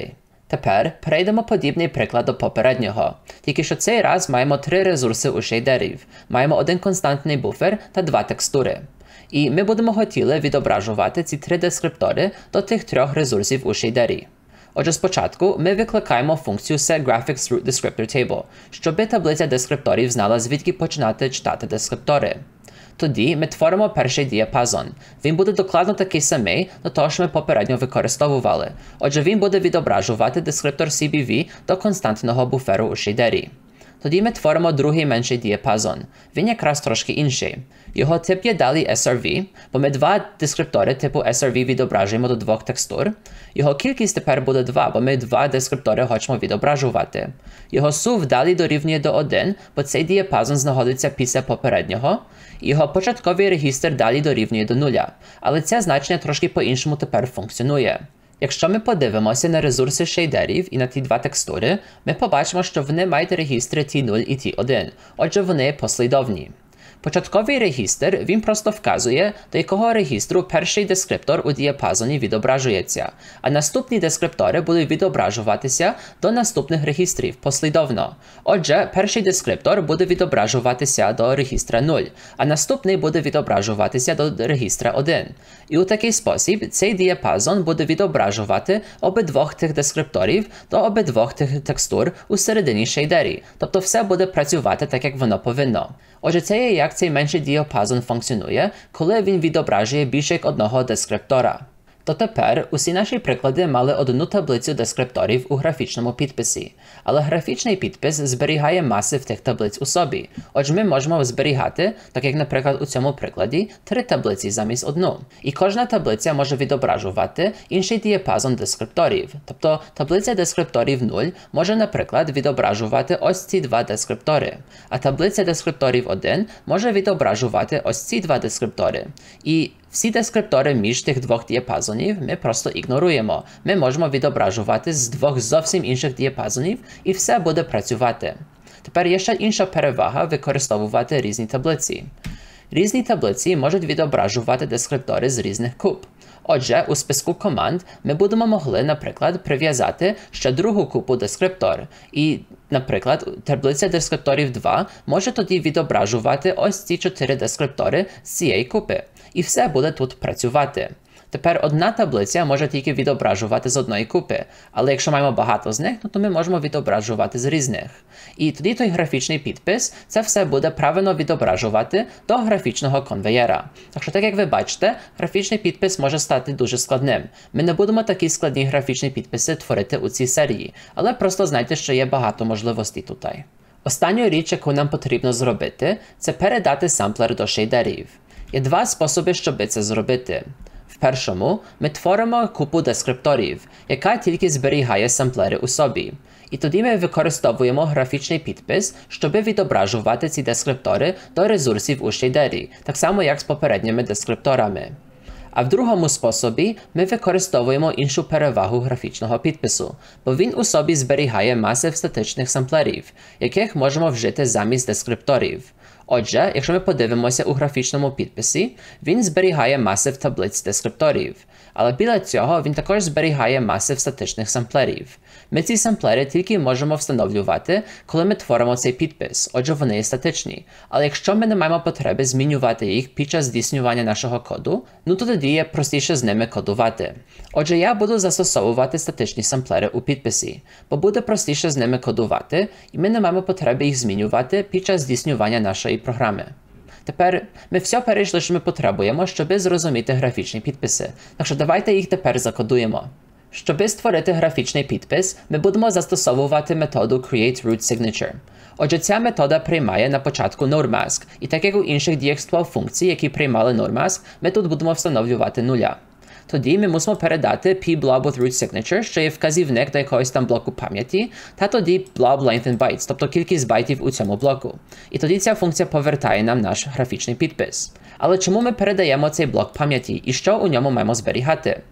Тепер перейдемо подібний приклад до попереднього, тільки що цей раз маємо три ресурси у шейдерів, маємо один константний буфер та два текстури. І ми будемо хотіли відображувати ці три дескриптори до тих трьох ресурсів у шейдері. Отже, спочатку ми викликаємо функцію setGraphicsRootDescriptorTable, щоб таблиця дескрипторів знала, звідки починати читати дескриптори. Тоді ми творимо перший діапазон. Він буде докладно такий самий до того, що ми попередньо використовували. Отже, він буде відображувати дескриптор сі бі ві до константного буферу у шейдері. Тоді ми творимо другий менший діапазон. Він якраз трошки інший. Його тип є далі ес ар ві, бо ми два дескриптори типу ес ар ві відображуємо до двох текстур. Його кількість тепер буде два, бо ми два дескриптори хочемо відображувати. Його сув далі дорівнює до один, бо цей діапазон знаходиться після попереднього. І його початковий регістр далі дорівнює до нуля. Але це значення трошки по-іншому тепер функціонує. Якщо ми подивимося на ресурси шейдерів і на ті два текстури, ми побачимо, що вони мають регістри ті нуль і ті один, отже вони послідовні. Початковий регістр, він просто вказує, до якого регістру перший дескриптор у діапазоні відображується, а наступні дескриптори будуть відображуватися до наступних регістрів послідовно. Отже, перший дескриптор буде відображуватися до регістра нуль, а наступний буде відображуватися до регістра один. І у такий спосіб цей діапазон буде відображувати обидвох тих дескрипторів до обидвох тих текстур у середині шейдері, тобто все буде працювати так, як воно повинно. Отже, це є як цей менший діапазон функціонує, коли він відображує більше як одного дескриптора. То тепер усі наші приклади мали одну таблицю дескрипторів у графічному підписі, але графічний підпис зберігає масив тих таблиць у собі. Отже, ми можемо зберігати, так як, наприклад, у цьому прикладі, три таблиці замість одну. І кожна таблиця може відображувати інший діапазон дескрипторів. Тобто таблиця дескрипторів нуль може, наприклад, відображувати ось ці два дескриптори, а таблиця дескрипторів один може відображувати ось ці два дескриптори. І всі дескриптори між тих двох діапазонів ми просто ігноруємо. Ми можемо відображувати з двох зовсім інших діапазонів і все буде працювати. Тепер є ще інша перевага використовувати різні таблиці. Різні таблиці можуть відображувати дескриптори з різних куб. Отже, у списку команд ми будемо могли, наприклад, прив'язати ще другу купу дескриптор. І, наприклад, таблиця дескрипторів два може тоді відображувати ось ці чотири дескриптори з цієї купи. І все буде тут працювати. Тепер одна таблиця може тільки відображувати з одної купи, але якщо маємо багато з них, то ми можемо відображувати з різних. І тоді той графічний підпис це все буде правильно відображувати до графічного конвеєра. Так що, так як ви бачите, графічний підпис може стати дуже складним. Ми не будемо такі складні графічні підписи творити у цій серії, але просто знайте, що є багато можливостей тут. Останню річ, яку нам потрібно зробити, це передати самплер до шейдерів. Є два способи, щоб це зробити. В першому ми творимо купу дескрипторів, яка тільки зберігає самплери у собі. І тоді ми використовуємо графічний підпис, щоб відображувати ці дескриптори до ресурсів у шейдері, так само як з попередніми дескрипторами. А в другому способі ми використовуємо іншу перевагу графічного підпису, бо він у собі зберігає масив статичних самплерів, яких можемо вжити замість дескрипторів. Отже, якщо ми подивимося у графічному підписі, він зберігає масив таблиць дескрипторів, але біля цього він також зберігає масив статичних самплерів. Ми ці самплери тільки можемо встановлювати, коли ми творимо цей підпис, отже вони є статичні. Але якщо ми не маємо потреби змінювати їх під час здійснювання нашого коду, ну то тоді є простіше з ними кодувати. Отже, я буду застосовувати статичні самплери у підписі, бо буде простіше з ними кодувати, і ми не маємо потреби їх змінювати під час здійснювання нашої програми. Тепер ми все перейшли, що ми потребуємо, щоб зрозуміти графічні підписи. Так що давайте їх тепер закодуємо. Щоб створити графічний підпис, ми будемо застосовувати методу createRootSignature. Отже, ця метода приймає на початку NodeMask, і так як у інших ді ікс дванадцять функцій, які приймали NodeMask, ми тут будемо встановлювати нуля. Тоді ми мусимо передати pBlob-with-root-signature, що є вказівник до якогось там блоку пам'яті, та тоді blob-length-in-bytes, тобто кількість байтів у цьому блоку. І тоді ця функція повертає нам наш графічний підпис. Але чому ми передаємо цей блок пам'яті і що у ньому маємо зберігати?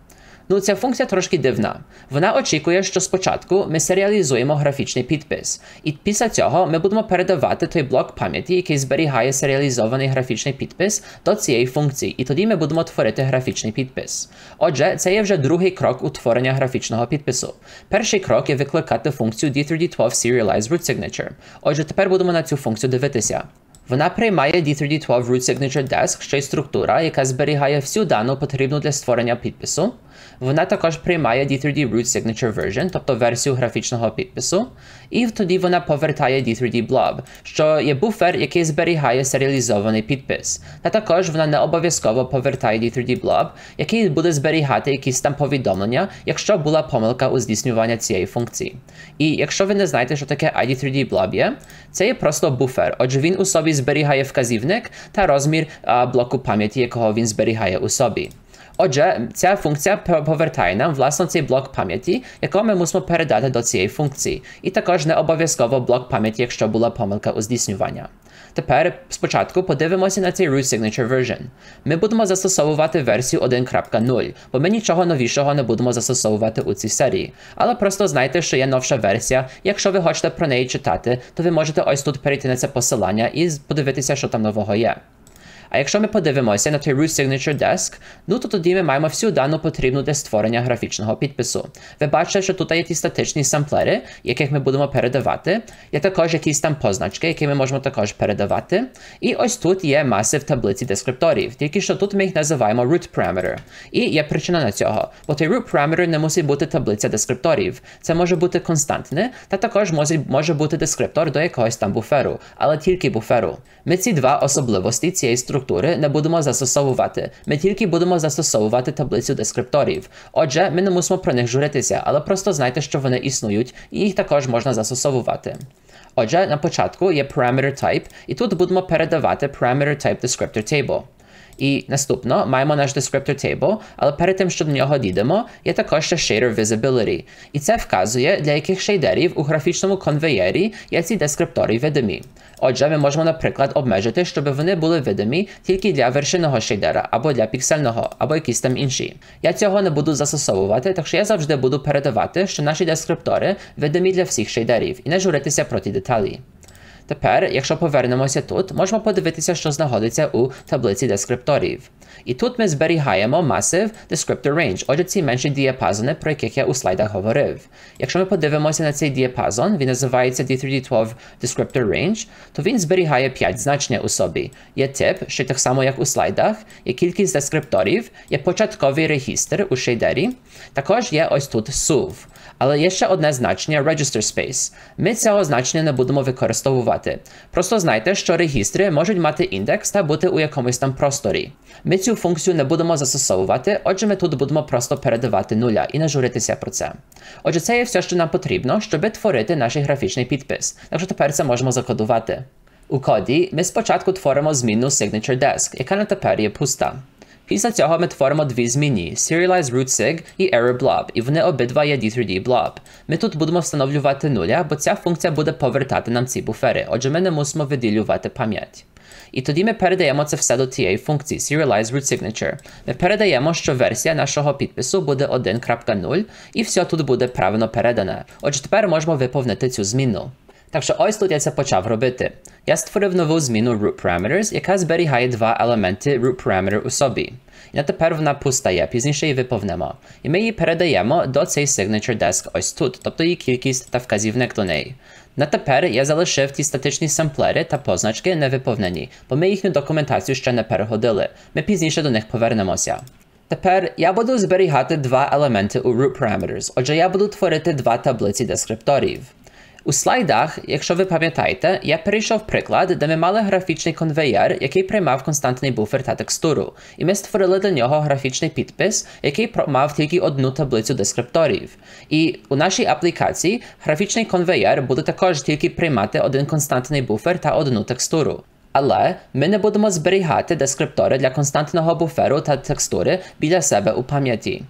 Ну, ця функція трошки дивна. Вона очікує, що спочатку ми серіалізуємо графічний підпис, і після цього ми будемо передавати той блок пам'яті, який зберігає серіалізований графічний підпис, до цієї функції, і тоді ми будемо творити графічний підпис. Отже, це є вже другий крок у творення графічного підпису. Перший крок є викликати функцію ді тридцять дванадцять Serialize Root Signature. Отже, тепер будемо на цю функцію дивитися. Вона приймає ді тридцять дванадцять Root Signature Desk, що є структура, яка зберігає всю дану, потрібну для створення підпису. Вона також приймає ді тридцять Root Signature Version, тобто версію графічного підпису. І тоді вона повертає ді тридцять Blob, що є буфер, який зберігає серіалізований підпис. Та також вона не обов'язково повертає ді тридцять Blob, який буде зберігати якісь там повідомлення, якщо була помилка у здійснюванні цієї функції. І якщо ви не знаєте, що таке ай ді тридцять Blob є, це є просто буфер. Отже, він у собі зберігає вказівник та розмір а, блоку пам'яті, якого він зберігає у собі. Отже, ця функція повертає нам, власне, цей блок пам'яті, якого ми мусимо передати до цієї функції. І також не обов'язково блок пам'яті, якщо була помилка у здійснюванні. Тепер спочатку подивимося на цей Root Signature Version. Ми будемо застосовувати версію один крапка нуль, бо ми нічого новішого не будемо застосовувати у цій серії. Але просто знайте, що є новша версія, якщо ви хочете про неї читати, то ви можете ось тут перейти на це посилання і подивитися, що там нового є. А якщо ми подивимося на той Root Signature Desk, ну то тоді ми маємо всю дану потрібну для створення графічного підпису. Ви бачите, що тут є ті статичні самплери, яких ми будемо передавати. Є також якісь там позначки, які ми можемо також передавати. І ось тут є маси в таблиці дескрипторів, тільки що тут ми їх називаємо root parameter. І є причина на цього, бо той root parameter не мусить бути таблиця дескрипторів. Це може бути константне, та також може, може бути дескриптор до якогось там буферу, але тільки буферу. Ми ці два особливості цієї структури структури не будемо застосовувати. Ми тільки будемо застосовувати таблицю дескрипторів. Отже, ми не мусимо про них журитися, але просто знайте, що вони існують, і їх також можна застосовувати. Отже, на початку є parameter type, і тут будемо передавати parameter type descriptor table. І наступно маємо наш descriptor table, але перед тим, що до нього дійдемо, є також ще shader visibility. І це вказує, для яких шейдерів у графічному конвеєрі є ці дескриптори видимі. Отже, ми можемо, наприклад, обмежити, щоб вони були видимі тільки для вершинного шейдера, або для піксельного, або якісь там інші. Я цього не буду застосовувати, так що я завжди буду передавати, що наші дескриптори видимі для всіх шейдерів, і не журитися про ті деталі. Тепер, якщо повернемося тут, можемо подивитися, що знаходиться у таблиці дескрипторів. І тут ми зберігаємо масив descriptor range, отже, ці менші діапазони, про яких я у слайдах говорив. Якщо ми подивимося на цей діапазон, він називається ді тридцять дванадцять descriptor range, то він зберігає п'ять значення у собі. Є тип, що так само як у слайдах, є кількість дескрипторів, є початковий регістр у шейдері, також є ось тут suv. Але є ще одне значення register space. Ми цього значення не будемо використовувати. Просто знайте, що регістри можуть мати індекс та бути у якомусь там просторі. Ми цю функцію не будемо застосовувати, отже ми тут будемо просто передавати нуля і не журитися про це. Отже, це є все, що нам потрібно, щоб творити наш графічний підпис. Так що тепер це можемо закодувати. У коді ми спочатку творимо змінну signature desk, яка на тепер є пуста. Після цього ми творимо дві змінні – Serialize Root Sig і Error Blob, і вони обидва є ді три ді Blob. Ми тут будемо встановлювати нуля, бо ця функція буде повертати нам ці буфери, отже ми не мусимо виділювати пам'ять. І тоді ми передаємо це все до тієї функції Serialize Root Signature. Ми передаємо, що версія нашого підпису буде один крапка нуль, і все тут буде правильно передане. Отже, тепер можемо виповнити цю зміну. Так що ось тут я це почав робити. Я створив нову зміну root parameters, яка зберігає два елементи root parameter у собі. І на тепер вона пуста є, пізніше її виповнимо. І ми її передаємо до цей signature desk ось тут, тобто її кількість та вказівник до неї. На тепер я залишив ті статичні семплери та позначки не виповнені, бо ми їхню документацію ще не переходили. Ми пізніше до них повернемося. Тепер я буду зберігати два елементи у root parameters, отже я буду творити два таблиці дескрипторів. У слайдах, якщо ви пам'ятаєте, я перейшов приклад, де ми мали графічний конвеєр, який приймав константний буфер та текстуру, і ми створили для нього графічний підпис, який мав тільки одну таблицю дескрипторів. І у нашій аплікації графічний конвеєр буде також тільки приймати один константний буфер та одну текстуру. Але ми не будемо зберігати дескриптори для константного буферу та текстури біля себе у пам'яті.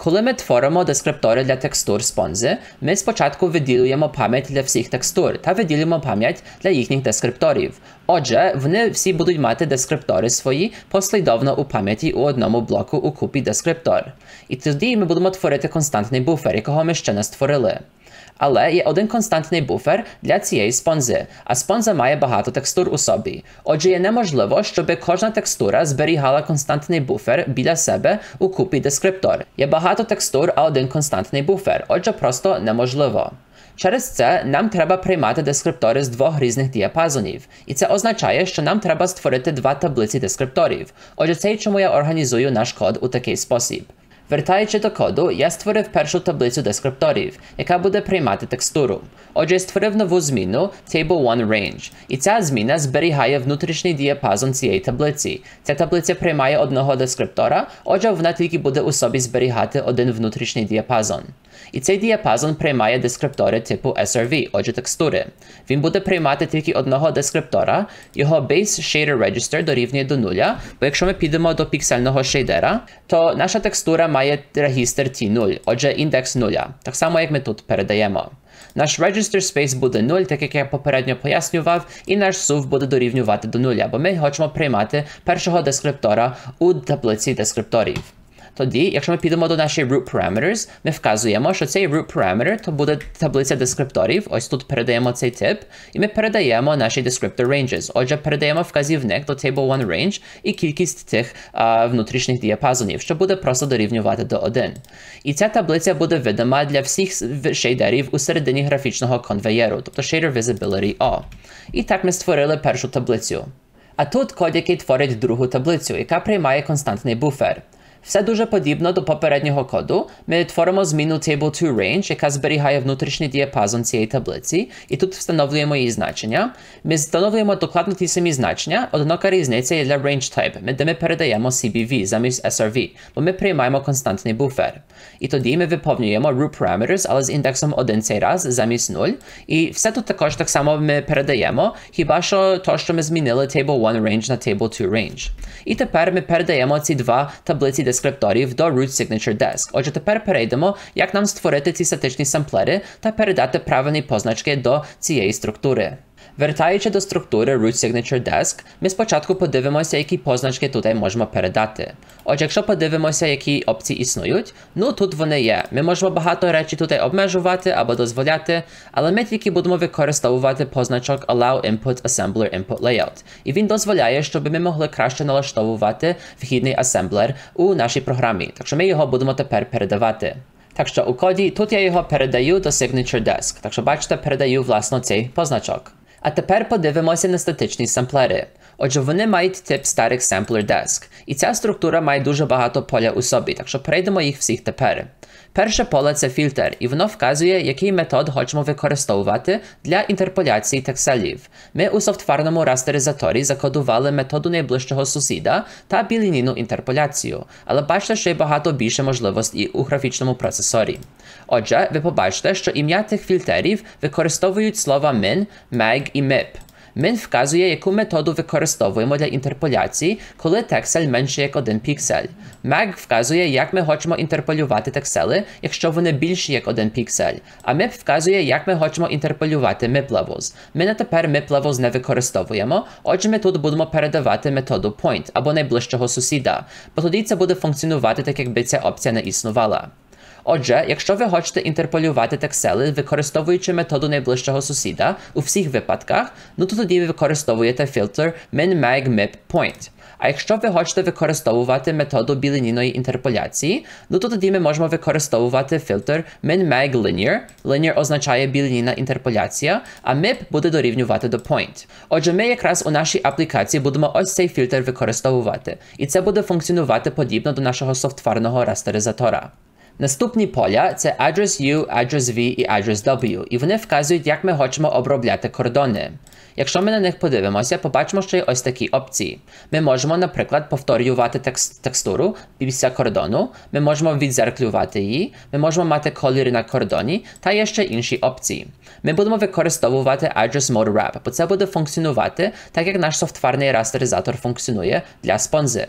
Коли ми творимо дескриптори для текстур спонзи, ми спочатку виділюємо пам'ять для всіх текстур та виділюємо пам'ять для їхніх дескрипторів. Отже, вони всі будуть мати дескриптори свої послідовно у пам'яті у одному блоку у купі дескриптор. І тоді ми будемо творити константний буфер, якого ми ще не створили. Але є один константний буфер для цієї спонзи, а спонза має багато текстур у собі. Отже, є неможливо, щоб кожна текстура зберігала константний буфер біля себе у купі дескриптор. Є багато текстур, а один константний буфер. Отже, просто неможливо. Через це нам треба приймати дескриптори з двох різних діапазонів. І це означає, що нам треба створити два таблиці дескрипторів. Отже, це і чому я організую наш код у такий спосіб. Вертаючи до коду, я створив першу таблицю дескрипторів, яка буде приймати текстуру. Отже, я створив нову зміну TableOneRange, і ця зміна зберігає внутрішній діапазон цієї таблиці. Ця таблиця приймає одного дескриптора, отже, вона тільки буде у собі зберігати один внутрішній діапазон. І цей діапазон приймає дескриптори типу ес ар ві, отже текстури. Він буде приймати тільки одного дескриптора, його Base Shader Register дорівнює до нуля, бо якщо ми підемо до піксельного шейдера, то наша текстура має регістр ті нуль, отже індекс нуля, так само як ми тут передаємо. Наш Register Space буде нуль, так як я попередньо пояснював, і наш сув буде дорівнювати до нуля, бо ми хочемо приймати першого дескриптора у таблиці дескрипторів. Тоді, якщо ми підемо до нашої root parameters, ми вказуємо, що цей root parameter то буде таблиця дескрипторів, ось тут передаємо цей тип, і ми передаємо наші descriptor ranges. Отже, передаємо вказівник до TableOneRange і кількість тих а, внутрішніх діапазонів, що буде просто дорівнювати до один. І ця таблиця буде видима для всіх шейдерів у середині графічного конвеєру, тобто Shader Visibility O. І так ми створили першу таблицю. А тут код, який творить другу таблицю, яка приймає константний буфер. Все дуже подібно до попереднього коду. Ми творимо зміну TableToRange, яка зберігає внутрішній діапазон цієї таблиці, і тут встановлюємо її значення. Ми встановлюємо докладно ті самі значення, однака різниця є для RangeType, де ми передаємо сі бі ві замість ес ар ві, бо ми приймаємо константний буфер. І тоді ми виповнюємо root parameters, але з індексом один цей раз замість нуль. І все тут також так само ми передаємо, хіба що то, що ми змінили TableOneRange на TableToRange. І тепер ми передаємо ці два таблиці дескрипторів до Root Signature Desk. Отже, тепер перейдемо, як нам створити ці статичні самплери та передати правильні позначки до цієї структури. Вертаючи до структури Root Signature Desk, ми спочатку подивимося, які позначки тут можемо передати. Отже, якщо подивимося, які опції існують, ну тут вони є. Ми можемо багато речей тут обмежувати або дозволяти, але ми тільки будемо використовувати позначок Allow Input Assembler Input Layout. І він дозволяє, щоб ми могли краще налаштовувати вхідний асемблер у нашій програмі. Так що ми його будемо тепер передавати. Так що у коді тут я його передаю до Signature Desk. Так що бачите, передаю власно цей позначок. А тепер подивимося на статичні самплери. Отже, вони мають тип Static Sampler Desk. І ця структура має дуже багато поля у собі, так що перейдемо їх всіх тепер. Перше поле – це фільтр, і воно вказує, який метод хочемо використовувати для інтерполяції текселів. Ми у софтварному растеризаторі закодували методу найближчого сусіда та білінійну інтерполяцію, але бачите, що є багато більше можливостей у графічному процесорі. Отже, ви побачите, що ім'я тих фільтрів використовують слова min, mag і mip. Min вказує, яку методу використовуємо для інтерполяції, коли тексель менше як один піксель. Mag вказує, як ми хочемо інтерполювати тексели, якщо вони більші як один піксель. А mip вказує, як ми хочемо інтерполювати mip-levels. Ми на тепер mip-levels не використовуємо, отже ми тут будемо передавати методу point, або найближчого сусіда, бо тоді це буде функціонувати так, якби ця опція не існувала. Отже, якщо ви хочете інтерполювати тексели, використовуючи методу найближчого сусіда у всіх випадках, ну то тоді ви використовуєте фільтр min-mag-mip-point. А якщо ви хочете використовувати методу білінійної інтерполяції, ну то тоді ми можемо використовувати фільтр min-mag-linear. Linear означає білінійна інтерполяція, а mip буде дорівнювати до point. Отже, ми якраз у нашій аплікації будемо ось цей фільтр використовувати. І це буде функціонувати подібно до нашого софтварного растеризатора. Наступні поля – це address-U, address-V і address-W, і вони вказують, як ми хочемо обробляти кордони. Якщо ми на них подивимося, побачимо, що є ось такі опції. Ми можемо, наприклад, повторювати текст, текстуру після кордону, ми можемо відзерклювати її, ми можемо мати кольори на кордоні, та є ще інші опції. Ми будемо використовувати Address Mode Wrap, бо це буде функціонувати так, як наш софтварний растеризатор функціонує для спонзи.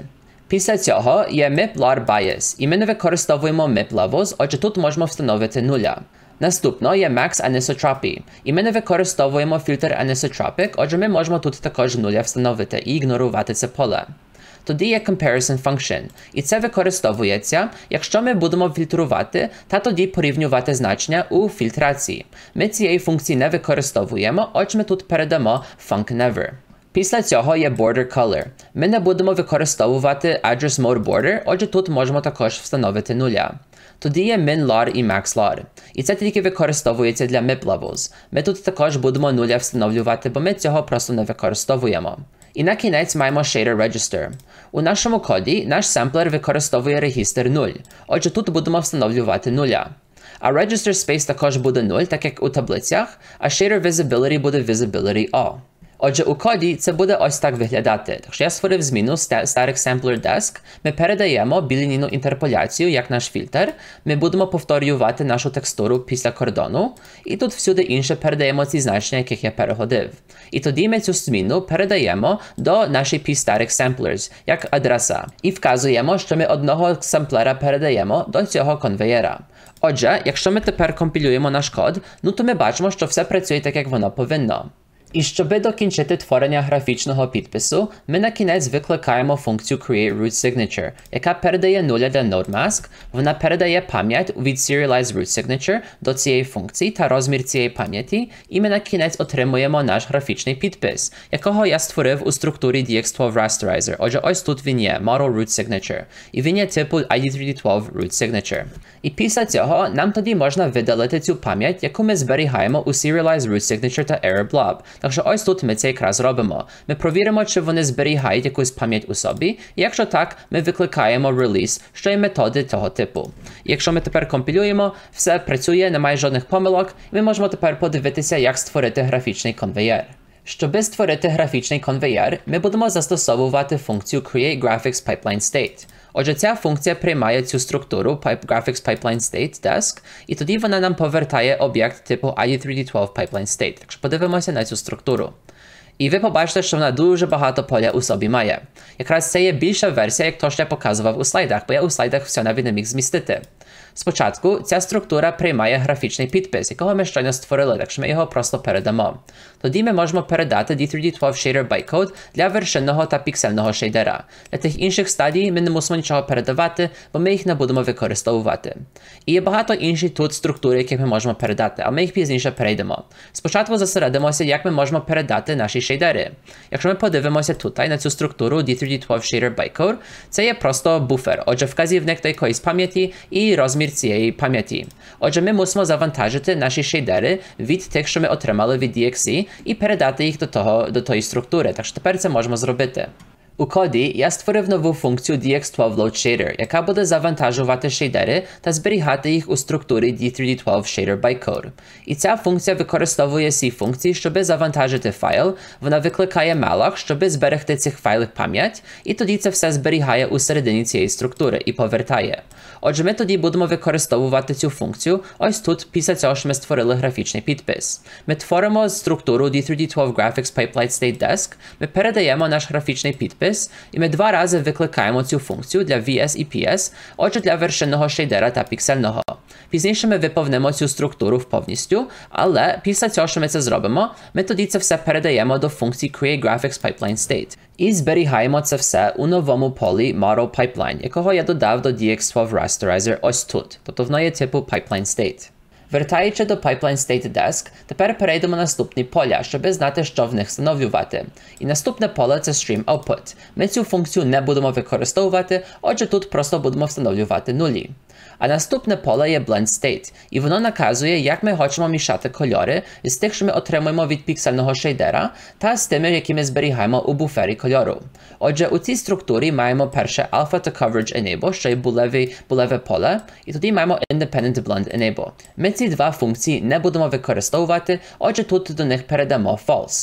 Після цього є Mip Lar Bias, і ми не використовуємо Mip Levels, отже тут можемо встановити нуля. Наступно є Max Anisotropy, і ми не використовуємо фільтр Anisotropic, отже ми можемо тут також нуля встановити і ігнорувати це поле. Тоді є Comparison Function, і це використовується, якщо ми будемо фільтрувати та тоді порівнювати значення у фільтрації. Ми цієї функції не використовуємо, отже ми тут передамо funcNever. Після цього є Border Color. Ми не будемо використовувати Address Mode Border, отже тут можемо також встановити нуля. Тоді є MinLar і MaxLar. І це тільки використовується для Mip Levels. Ми тут також будемо нуля встановлювати, бо ми цього просто не використовуємо. І на кінець маємо Shader Register. У нашому коді наш семплер використовує регістр нуль. Отже тут будемо встановлювати нуля. А Register Space також буде нуль, так як у таблицях, а Shader Visibility буде Visibility All. Отже, у коді це буде ось так виглядати. Так що я створив зміну Static Sampler Desk, ми передаємо білінійну інтерполяцію як наш фільтр, ми будемо повторювати нашу текстуру після кордону, і тут всюди інше передаємо ці значення, яких я перегодив. І тоді ми цю зміну передаємо до нашої pStatic Samplers, як адреса, і вказуємо, що ми одного семплера передаємо до цього конвеєра. Отже, якщо ми тепер компілюємо наш код, ну то ми бачимо, що все працює так, як воно повинно. І щоб докінчити творення графічного підпису, ми на кінець викликаємо функцію createRootSignature, яка передає нуля для NodeMask, вона передає пам'ять від serializeRootSignature до цієї функції та розмір цієї пам'яті, і ми на кінець отримуємо наш графічний підпис, якого я створив у структурі ді ікс дванадцять Rasterizer. Отже, ось тут він є, ModelRootSignature, і він є типу ай ді три ді дванадцять RootSignature. І після цього нам тоді можна видалити цю пам'ять, яку ми зберігаємо у serializeRootSignature та ErrorBlob. Так що ось тут ми це якраз робимо. Ми провіримо, чи вони зберігають якусь пам'ять у собі, і якщо так, ми викликаємо release, що є методи того типу. І якщо ми тепер компілюємо, все працює, немає жодних помилок, і ми можемо тепер подивитися, як створити графічний конвеєр. Щоби створити графічний конвеєр, ми будемо застосовувати функцію createGraphicsPipelineState. Отже, ця функція приймає цю структуру GraphicsPipelineState.Desk, і тоді вона нам повертає об'єкт типу ай ді три ді дванадцять PipelineState. Так що подивимося на цю структуру. І ви побачите, що вона дуже багато поля у собі має. Якраз це є більша версія, як то, що я показував у слайдах, бо я у слайдах все навіть не міг змістити. Спочатку ця структура приймає графічний підпис, якого ми щойно створили, так що ми його просто передамо. Тоді ми можемо передати ді три ді дванадцять Shader Bytecode для вершинного та піксельного шейдера. Для тих інших стадій ми не мусимо нічого передавати, бо ми їх не будемо використовувати. І є багато інших тут структур, які ми можемо передати, а ми їх пізніше перейдемо. Спочатку зосередимося, як ми можемо передати наші шейдери. Якщо ми подивимося тут на цю структуру ді три ді дванадцять Shader Bytecode, це є просто буфер, отже вказівник до якоїсь пам'яті і розмір цієї пам'яті. Отже, ми мусимо завантажити наші шейдери від тих, що ми отримали від ді ікс і, і передати їх до, того, до тої структури. Так що тепер це можемо зробити. У коді я створив нову функцію ді ікс дванадцять LoadShader, яка буде завантажувати шейдери та зберігати їх у структурі ді три ді дванадцять Shader Bytecode. І ця функція використовує ці функції, щоб завантажити файл, вона викликає malloc, щоб зберегти цих файлів пам'ять, і тоді це все зберігає у середині цієї структури і повертає. Отже, ми тоді будемо використовувати цю функцію ось тут, після цього, що ми створили графічний підпис. Ми творимо структуру ді три ді дванадцять GraphicsPipelineState.Desk, ми передаємо наш графічний підпис, і ми два рази викликаємо цю функцію для ві ес і пі ес, отже для вершинного шейдера та піксельного. Пізніше ми виповнимо цю структуру повністю, але після цього, що ми це зробимо, ми тоді це все передаємо до функції createGraphicsPipelineState. І зберігаємо це все у новому полі ModelPipeline, якого я додав до ді ікс дванадцять Rasterizer ось тут, тобто воно є типу PipelineState. Вертаючи до PipelineState.Desk, тепер перейдемо на наступні поля, щоб знати, що в них встановлювати. І наступне поле – це StreamOutput. Ми цю функцію не будемо використовувати, отже тут просто будемо встановлювати нулі. А наступне поле є BlendState, і воно наказує, як ми хочемо мішати кольори з тих, що ми отримуємо від піксельного шейдера, та з тими, які ми зберігаємо у буфері кольору. Отже, у цій структурі маємо перше Alpha to Coverage Enable, що є булеве, булеве поле, і тоді маємо Independent Blend Enable. Ми ці два функції не будемо використовувати, отже тут до них передамо False.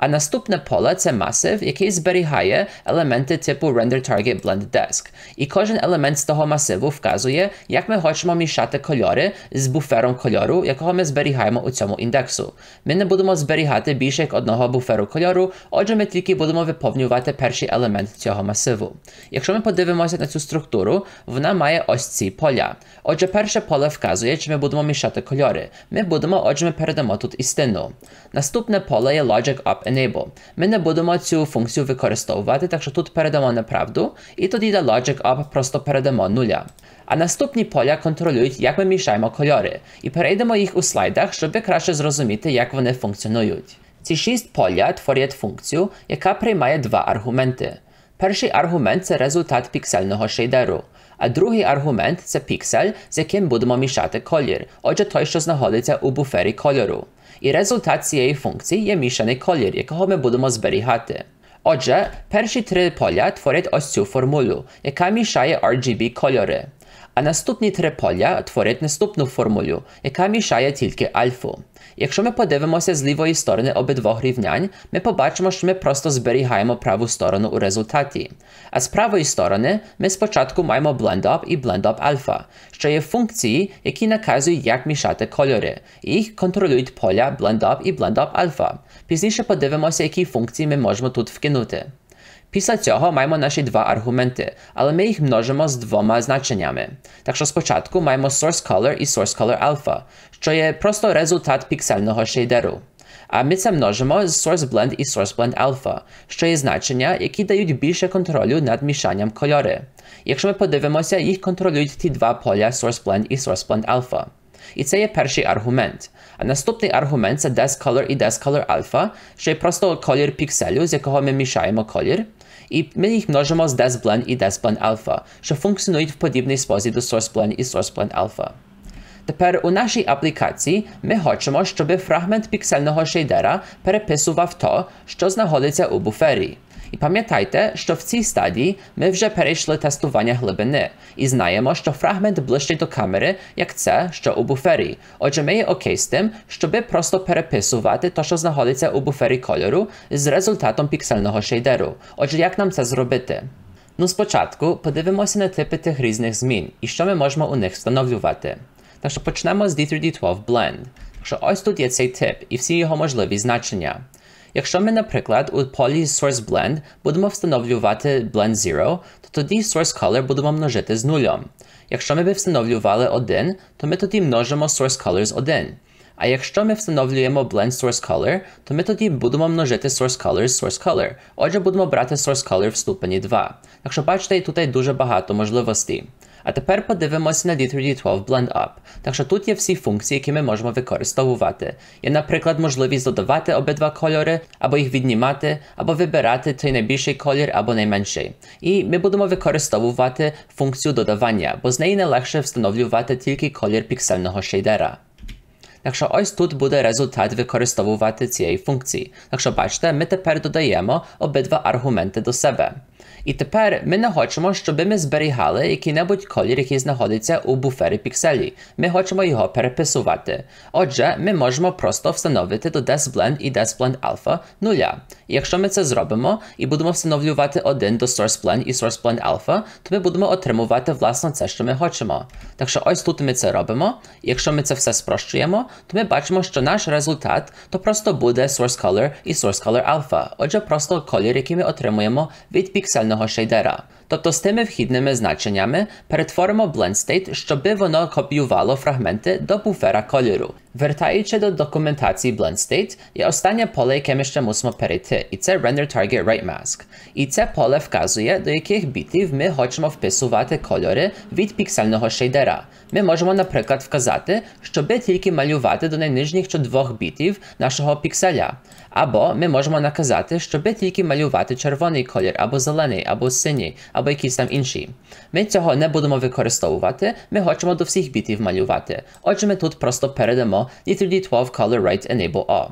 А наступне поле – це масив, який зберігає елементи типу RenderTargetBlendDesk. І кожен елемент з того масиву вказує, як ми хочемо мішати кольори з буфером кольору, якого ми зберігаємо у цьому індексу. Ми не будемо зберігати більше як одного буферу кольору, отже ми тільки будемо виповнювати перший елемент цього масиву. Якщо ми подивимося на цю структуру, вона має ось ці поля. Отже, перше поле вказує, чи ми будемо мішати кольори. Ми будемо, отже ми передамо тут істину. Наступне поле є LogicUpEnable. Ми не будемо цю функцію використовувати, так що тут передамо неправду, і тоді для LogicUp просто передамо нуля. А наступні поля контролюють, як ми мішаємо кольори. І перейдемо їх у слайдах, щоб краще зрозуміти, як вони функціонують. Ці шість поля творять функцію, яка приймає два аргументи. Перший аргумент – це результат піксельного шейдеру. А другий аргумент – це піксель, з яким будемо мішати колір, отже той, що знаходиться у буфері кольору. І результат цієї функції є мішаний колір, якого ми будемо зберігати. Отже, перші три поля творять ось цю формулу, яка мішає ар джі бі кольори. А наступні три поля творять наступну формулу, яка мішає тільки альфу. Якщо ми подивимося з лівої сторони обидвох рівнянь, ми побачимо, що ми просто зберігаємо праву сторону у результаті. А з правої сторони ми спочатку маємо BlendUp і BlendUp Alpha, що є функції, які наказують, як мішати кольори. І їх контролюють поля BlendUp і BlendUp Alpha. Пізніше подивимося, які функції ми можемо тут вкинути. Після цього маємо наші два аргументи, але ми їх множимо з двома значеннями. Так що спочатку маємо SourceColor і SourceColorAlpha, що є просто результат піксельного шейдеру. А ми це множимо з SourceBlend і SourceBlendAlpha, що є значення, які дають більше контролю над мішанням кольори. Якщо ми подивимося, їх контролюють ті два поля SourceBlend і SourceBlendAlpha. І це є перший аргумент. А наступний аргумент – це DeskColor і DeskColorAlpha, що є просто колір пікселю, з якого ми мішаємо колір. І ми їх множимо з DeskBlend і DeskBlendAlpha, що функціонують в подібний спосіб до SourceBlend і SourceBlendAlpha. Тепер у нашій аплікації ми хочемо, щоб фрагмент піксельного шейдера переписував то, що знаходиться у буфері. І пам'ятайте, що в цій стадії ми вже перейшли тестування глибини і знаємо, що фрагмент ближче до камери, як це, що у буфері. Отже, ми є окей з тим, щоб просто переписувати те, що знаходиться у буфері кольору з результатом піксельного шейдеру. Отже, як нам це зробити? Ну, спочатку подивимося на типи тих різних змін і що ми можемо у них встановлювати. Так що почнемо з ді три ді дванадцять Blend. Так що ось тут є цей тип і всі його можливі значення. Якщо ми, наприклад, у полі SourceBlend будемо встановлювати Blend зеро, то тоді SourceColor будемо множити з нулем. Якщо ми би встановлювали один, то ми тоді множимо SourceColor з один. А якщо ми встановлюємо Blend SourceColor, то ми тоді будемо множити SourceColor з SourceColor. Отже, будемо брати SourceColor в ступені два. Так що бачите, тут є дуже багато можливостей. А тепер подивимося на ді три ді дванадцять BlendUp. Так що тут є всі функції, які ми можемо використовувати. Є, наприклад, можливість додавати обидва кольори, або їх віднімати, або вибирати той найбільший колір, або найменший. І ми будемо використовувати функцію додавання, бо з неї найлегше встановлювати тільки колір піксельного шейдера. Так що ось тут буде результат використовувати цієї функції. Так що бачите, ми тепер додаємо обидва аргументи до себе. І тепер ми не хочемо, щоб ми зберігали який-небудь колір, який знаходиться у буфері пікселі. Ми хочемо його переписувати. Отже, ми можемо просто встановити до DeskBlend і DeskBlendAlpha нуля. І якщо ми це зробимо і будемо встановлювати один до SourceBlend і SourceBlendAlpha, то ми будемо отримувати власне це, що ми хочемо. Так що ось тут ми це робимо. І якщо ми це все спрощуємо, то ми бачимо, що наш результат то просто буде SourceColor і SourceColorAlpha. Отже, просто колір, який ми отримуємо від піксельного шейдера. Тобто з тими вхідними значеннями перетворимо BlendState, щоби воно копіювало фрагменти до буфера кольору. Вертаючи до документації BlendState, є останнє поле, яке ми ще мусимо перейти, і це RenderTargetRightMask. І це поле вказує, до яких бітів ми хочемо вписувати кольори від піксельного шейдера. Ми можемо, наприклад, вказати, щоби тільки малювати до найнижніх двох бітів нашого пікселя. Або ми можемо наказати, щоби тільки малювати червоний колір, або зелений, або синій, або якийсь там інший. Ми цього не будемо використовувати, ми хочемо до всіх бітів малювати. Отже, ми тут просто передамо ді три ді дванадцять ColorWrightEnableAll.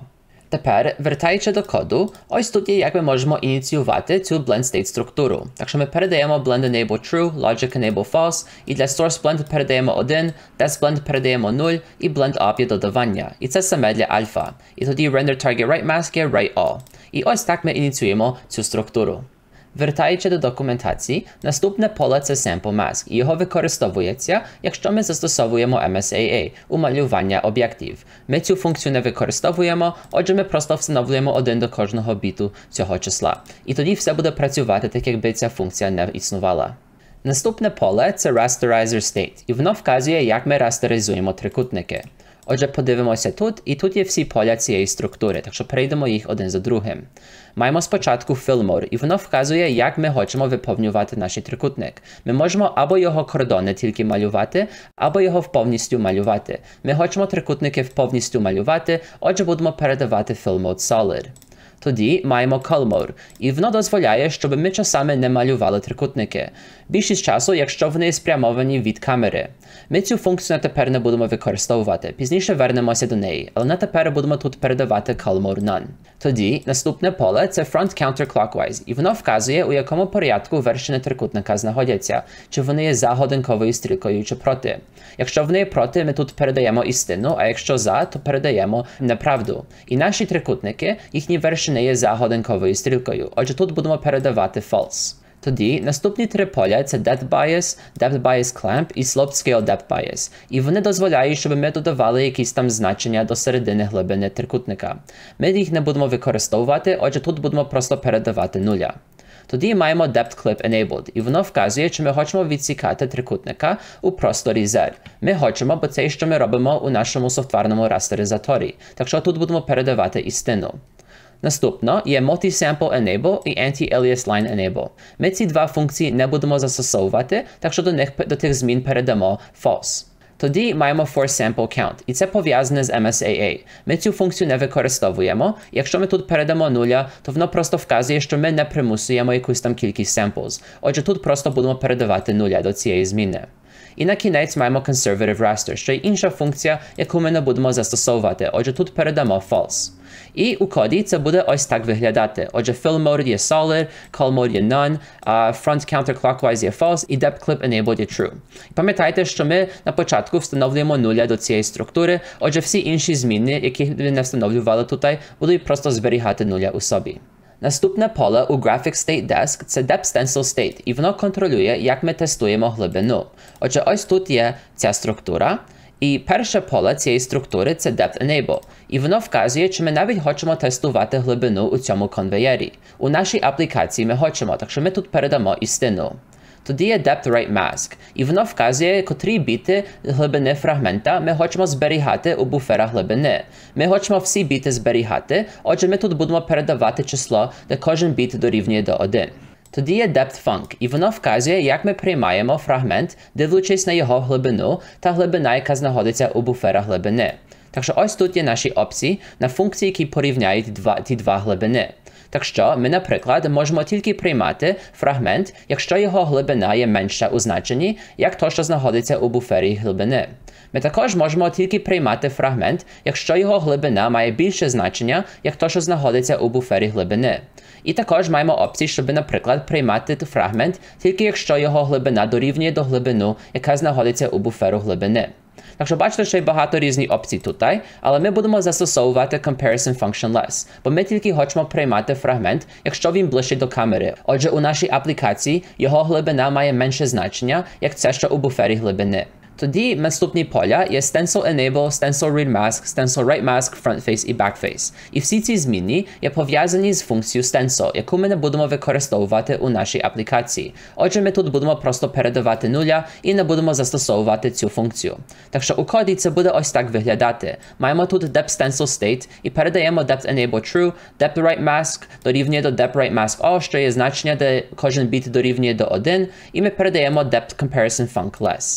Тепер, вертаючи до коду, ось тут є, як ми можемо ініціювати цю blend state структуру. Так що ми передаємо blend enable true, logic enable false, і для source blend передаємо один, test blend передаємо нуль, і blend up є додавання. І це саме для альфа. І тоді render target right mask є right all. І ось так ми ініціюємо цю структуру. Вертаючи до документації, наступне поле – це sample mask, і його використовується, якщо ми застосовуємо ем ес ей ей у малювання об'єктів. Ми цю функцію не використовуємо, отже ми просто встановлюємо один до кожного біту цього числа. І тоді все буде працювати так, якби ця функція не існувала. Наступне поле – це rasterizer state, і воно вказує, як ми растеризуємо трикутники. Отже, подивимося тут, і тут є всі поля цієї структури, так що перейдемо їх один за другим. Маємо спочатку fill mode, і воно вказує, як ми хочемо виповнювати наш трикутник. Ми можемо або його кордони тільки малювати, або його повністю малювати. Ми хочемо трикутники повністю малювати, отже будемо передавати fill mode solid. Тоді маємо Cull Mode, і воно дозволяє, щоб ми часами не малювали трикутники. Більшість часу, якщо вони спрямовані від камери. Ми цю функцію на тепер не будемо використовувати, пізніше вернемося до неї, але на тепер будемо тут передавати Cull Mode None. Тоді наступне поле – це Front Counterclockwise, і воно вказує, у якому порядку вершини трикутника знаходяться, чи вони є за годинковою стрілкою, чи проти. Якщо вони є проти, ми тут передаємо істину, а якщо за, то передаємо неправду. І наші трикутники, їхні вершини є за годинковою стрілкою, отже тут будемо передавати false. Тоді наступні три поля – це Depth Bias, Depth Bias Clamp і Slope Scale Depth Bias. І вони дозволяють, щоб ми додавали якісь там значення до середини глибини трикутника. Ми їх не будемо використовувати, отже тут будемо просто передавати нуля. Тоді маємо Depth Clip Enabled, і воно вказує, чи ми хочемо відсікати трикутника у просторі Z. Ми хочемо, бо це, що ми робимо у нашому софтварному растеризаторі. Так що тут будемо передавати істину. Наступно є Multi-Sample Enable і Anti-Alias Line Enable. Ми ці два функції не будемо застосовувати, так що до них до тих змін передамо false. Тоді маємо Force Sample Count, і це пов'язане з ем ес ей ей. Ми цю функцію не використовуємо. Якщо ми тут передамо нуля, то воно просто вказує, що ми не примусуємо якусь там кількість samples. Отже, тут просто будемо передавати нуля до цієї зміни. І на кінець маємо Conservative Raster, що є інша функція, яку ми не будемо застосовувати. Отже, тут передамо false. І у коді це буде ось так виглядати. Отже, Fill Mode є Solid, Cull Mode є None, uh, Front Counterclockwise є False і Depth Clip Enabled є True. Пам'ятайте, що ми на початку встановлюємо нуля до цієї структури, отже, всі інші зміни, які ви не встановлювали тут, будуть просто зберігати нуля у собі. Наступне поле у Graphic State Desk – це Depth Stencil State, і воно контролює, як ми тестуємо глибину. Отже, ось тут є ця структура. І перше поле цієї структури – це Depth Enable. І воно вказує, чи ми навіть хочемо тестувати глибину у цьому конвеєрі. У нашій аплікації ми хочемо, так що ми тут передамо істину. Тоді є Depth Right Mask. І воно вказує, котрі біти глибини фрагмента ми хочемо зберігати у буферах глибини. Ми хочемо всі біти зберігати, отже ми тут будемо передавати число, де кожен біт дорівнює до один. Тоді є Depth Func, і воно вказує, як ми приймаємо фрагмент, дивлячись на його глибину та глибина, яка знаходиться у буферах глибини. Так що ось тут є наші опції на функції, які порівняють два, ті два глибини. Так що ми, наприклад, можемо тільки приймати фрагмент, якщо його глибина є менша у значенні, як то, що знаходиться у буфері глибини. Ми також можемо тільки приймати фрагмент, якщо його глибина має більше значення, як то, що знаходиться у буфері глибини. І також маємо опції, щоб, наприклад, приймати фрагмент, тільки якщо його глибина дорівнює до глибину, яка знаходиться у буферу глибини. Так що бачите, що є багато різних опцій тут, але ми будемо застосовувати Comparison Function Less, бо ми тільки хочемо приймати фрагмент, якщо він ближче до камери. Отже, у нашій аплікації його глибина має менше значення, як це, що у буфері глибини. Тоді наступні поля є Stencil Enable, Stencil Read Mask, Stencil Right Mask, Front Face і Back Face. І всі ці зміни є пов'язані з функцією Stencil, яку ми не будемо використовувати у нашій аплікації. Отже, ми тут будемо просто передавати нуля і не будемо застосовувати цю функцію. Так що у коді це буде ось так виглядати. Маємо тут Depth Stencil State і передаємо Depth Enable True, Depth Right Mask дорівнює до Depth Right Mask All, що є значення, де кожен біт дорівнює до один, і ми передаємо Depth Comparison Func Less.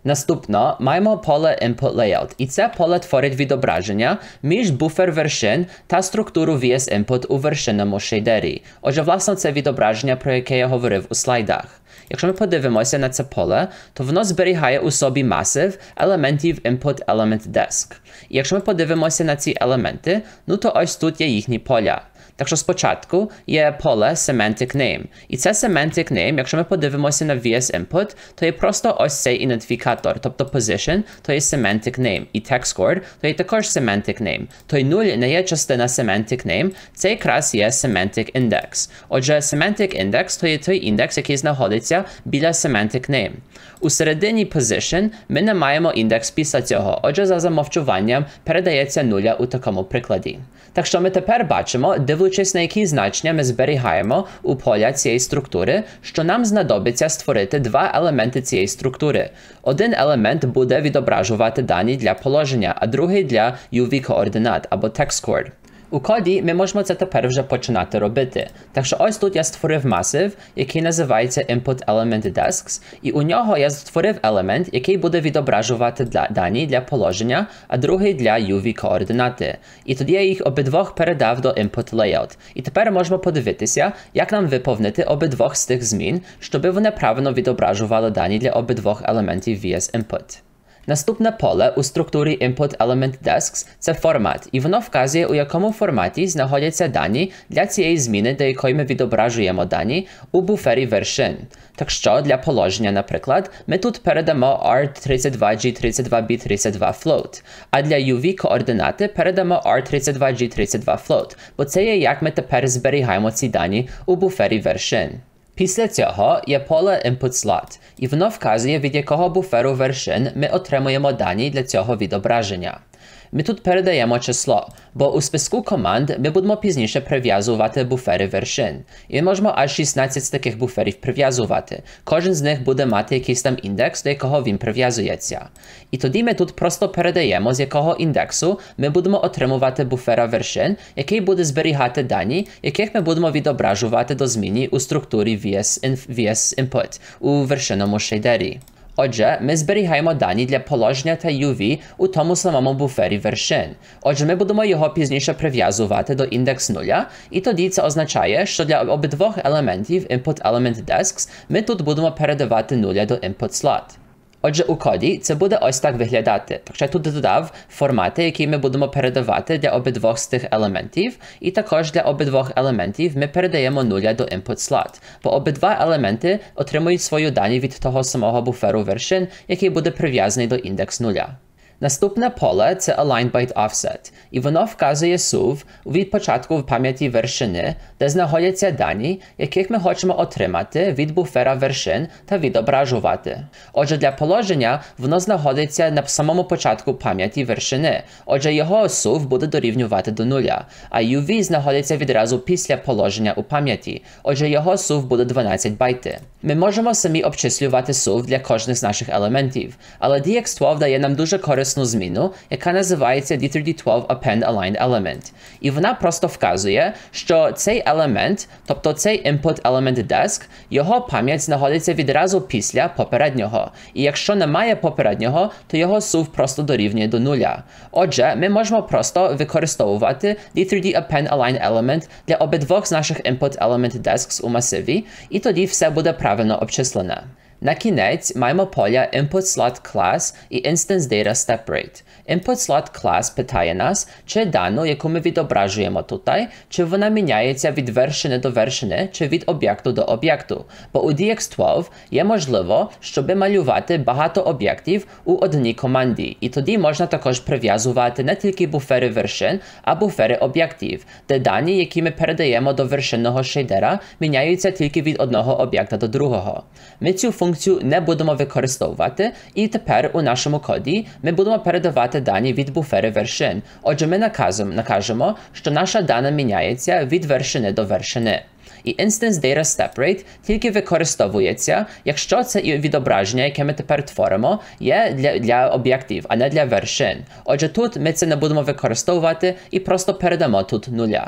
Наступно маємо поле Input Layout, і це поле творить відображення між буфер вершин та структуру ві ес Input у вершинному шейдері. Отже, власне, це відображення, про яке я говорив у слайдах. Якщо ми подивимося на це поле, то воно зберігає у собі масив елементів Input Element Desk. І якщо ми подивимося на ці елементи, ну то ось тут є їхні поля. Так що спочатку є поле Semantic Name. І це Semantic Name, якщо ми подивимося на ві ес Input, то є просто ось цей ідентифікатор. Тобто Position – то є Semantic Name. І TextCord – то є також Semantic Name. Той нуль не є частина Semantic Name, це якраз є Semantic Index. Отже, Semantic Index – то є той індекс, який знаходиться біля Semantic Name. У середині Position ми не маємо індекс після цього, отже, за замовчуванням передається нуля у такому прикладі. Так що ми тепер бачимо, дивлячись на які значення ми зберігаємо у поля цієї структури, що нам знадобиться створити два елементи цієї структури. Один елемент буде відображувати дані для положення, а другий для ю ві-координат або TextCord. У коді ми можемо це тепер вже починати робити. Так що ось тут я створив масив, який називається Input Element Desks, і у нього я створив елемент, який буде відображувати для, дані для положення, а другий для ю ві-координати. І тоді я їх обидвох передав до Input Layout. І тепер можемо подивитися, як нам виповнити обидвох з тих змін, щоб вони правильно відображували дані для обидвох елементів ві ес Input. Наступне поле у структурі Input Element Desks – це формат, і воно вказує, у якому форматі знаходяться дані для цієї зміни, до якої ми відображуємо дані у буфері вершин. Так що для положення, наприклад, ми тут передамо ар тридцять два джі тридцять два бі тридцять два float, а для ю ві-координати передамо ар тридцять два джі тридцять два float, бо це є як ми тепер зберігаємо ці дані у буфері вершин. Після цього є поле Input Slot, і воно вказує, від якого буферу вершин ми отримуємо дані для цього відображення. Ми тут передаємо число, бо у списку команд ми будемо пізніше прив'язувати буфери вершин. І ми можемо аж шістнадцять з таких буферів прив'язувати. Кожен з них буде мати якийсь там індекс, до якого він прив'язується. І тоді ми тут просто передаємо, з якого індексу ми будемо отримувати буфера вершин, який буде зберігати дані, яких ми будемо відображувати до зміни у структурі ві ес Input у вершинному шейдері. Отже, ми зберігаємо дані для положення та ю ві у тому самому буфері вершин. Отже, ми будемо його пізніше прив'язувати до індекс нуля, і тоді це означає, що для обидвох елементів Input Element Desks ми тут будемо передавати нуля до Input Slot. Отже, у коді це буде ось так виглядати. Так що я тут додав формати, які ми будемо передавати для обидвох з тих елементів, і також для обидвох елементів ми передаємо нуля до Input Slot, бо обидва елементи отримують свої дані від того самого буферу вершин, який буде прив'язаний до індекс нуля. Наступне поле – це Align Byte Offset, і воно вказує сув від початку в пам'яті вершини, де знаходяться дані, яких ми хочемо отримати від буфера вершин та відображувати. Отже, для положення воно знаходиться на самому початку пам'яті вершини, отже, його сув буде дорівнювати до нуля, а ю ві знаходиться відразу після положення у пам'яті, отже, його сув буде дванадцять байти. Ми можемо самі обчислювати сув для кожних з наших елементів, але ді ікс дванадцять дає нам дуже корисну зміну, яка називається ді тридцять дванадцять Append Aligned Element. І вона просто вказує, що цей елемент, тобто цей Input Element Desk, його пам'ять знаходиться відразу після попереднього. І якщо немає попереднього, то його сув просто дорівнює до нуля. Отже, ми можемо просто використовувати ді тридцять Append Aligned Element для обидвох з наших Input Element Desks у масиві, і тоді все буде правильно обчислене. На кінець маємо поля Input Slot Class і Instance Data Separate. Input Slot Class питає нас, чи дану, яку ми відображуємо тут, чи вона міняється від вершини до вершини, чи від об'єкту до об'єкту. Бо у ді ікс дванадцять є можливо, щоб малювати багато об'єктів у одній команді. І тоді можна також прив'язувати не тільки буфери вершин, а буфери об'єктів, де дані, які ми передаємо до вершинного шейдера, міняються тільки від одного об'єкта до другого. Ми цю функцію не будемо використовувати, і тепер у нашому коді ми будемо передавати дані від буфери вершин. Отже, ми накажемо, накажемо, що наша дана міняється від вершини до вершини. І Instance Data Separate тільки використовується, якщо це відображення, яке ми тепер творимо, є для, для об'єктів, а не для вершин. Отже, тут ми це не будемо використовувати і просто передамо тут нуля.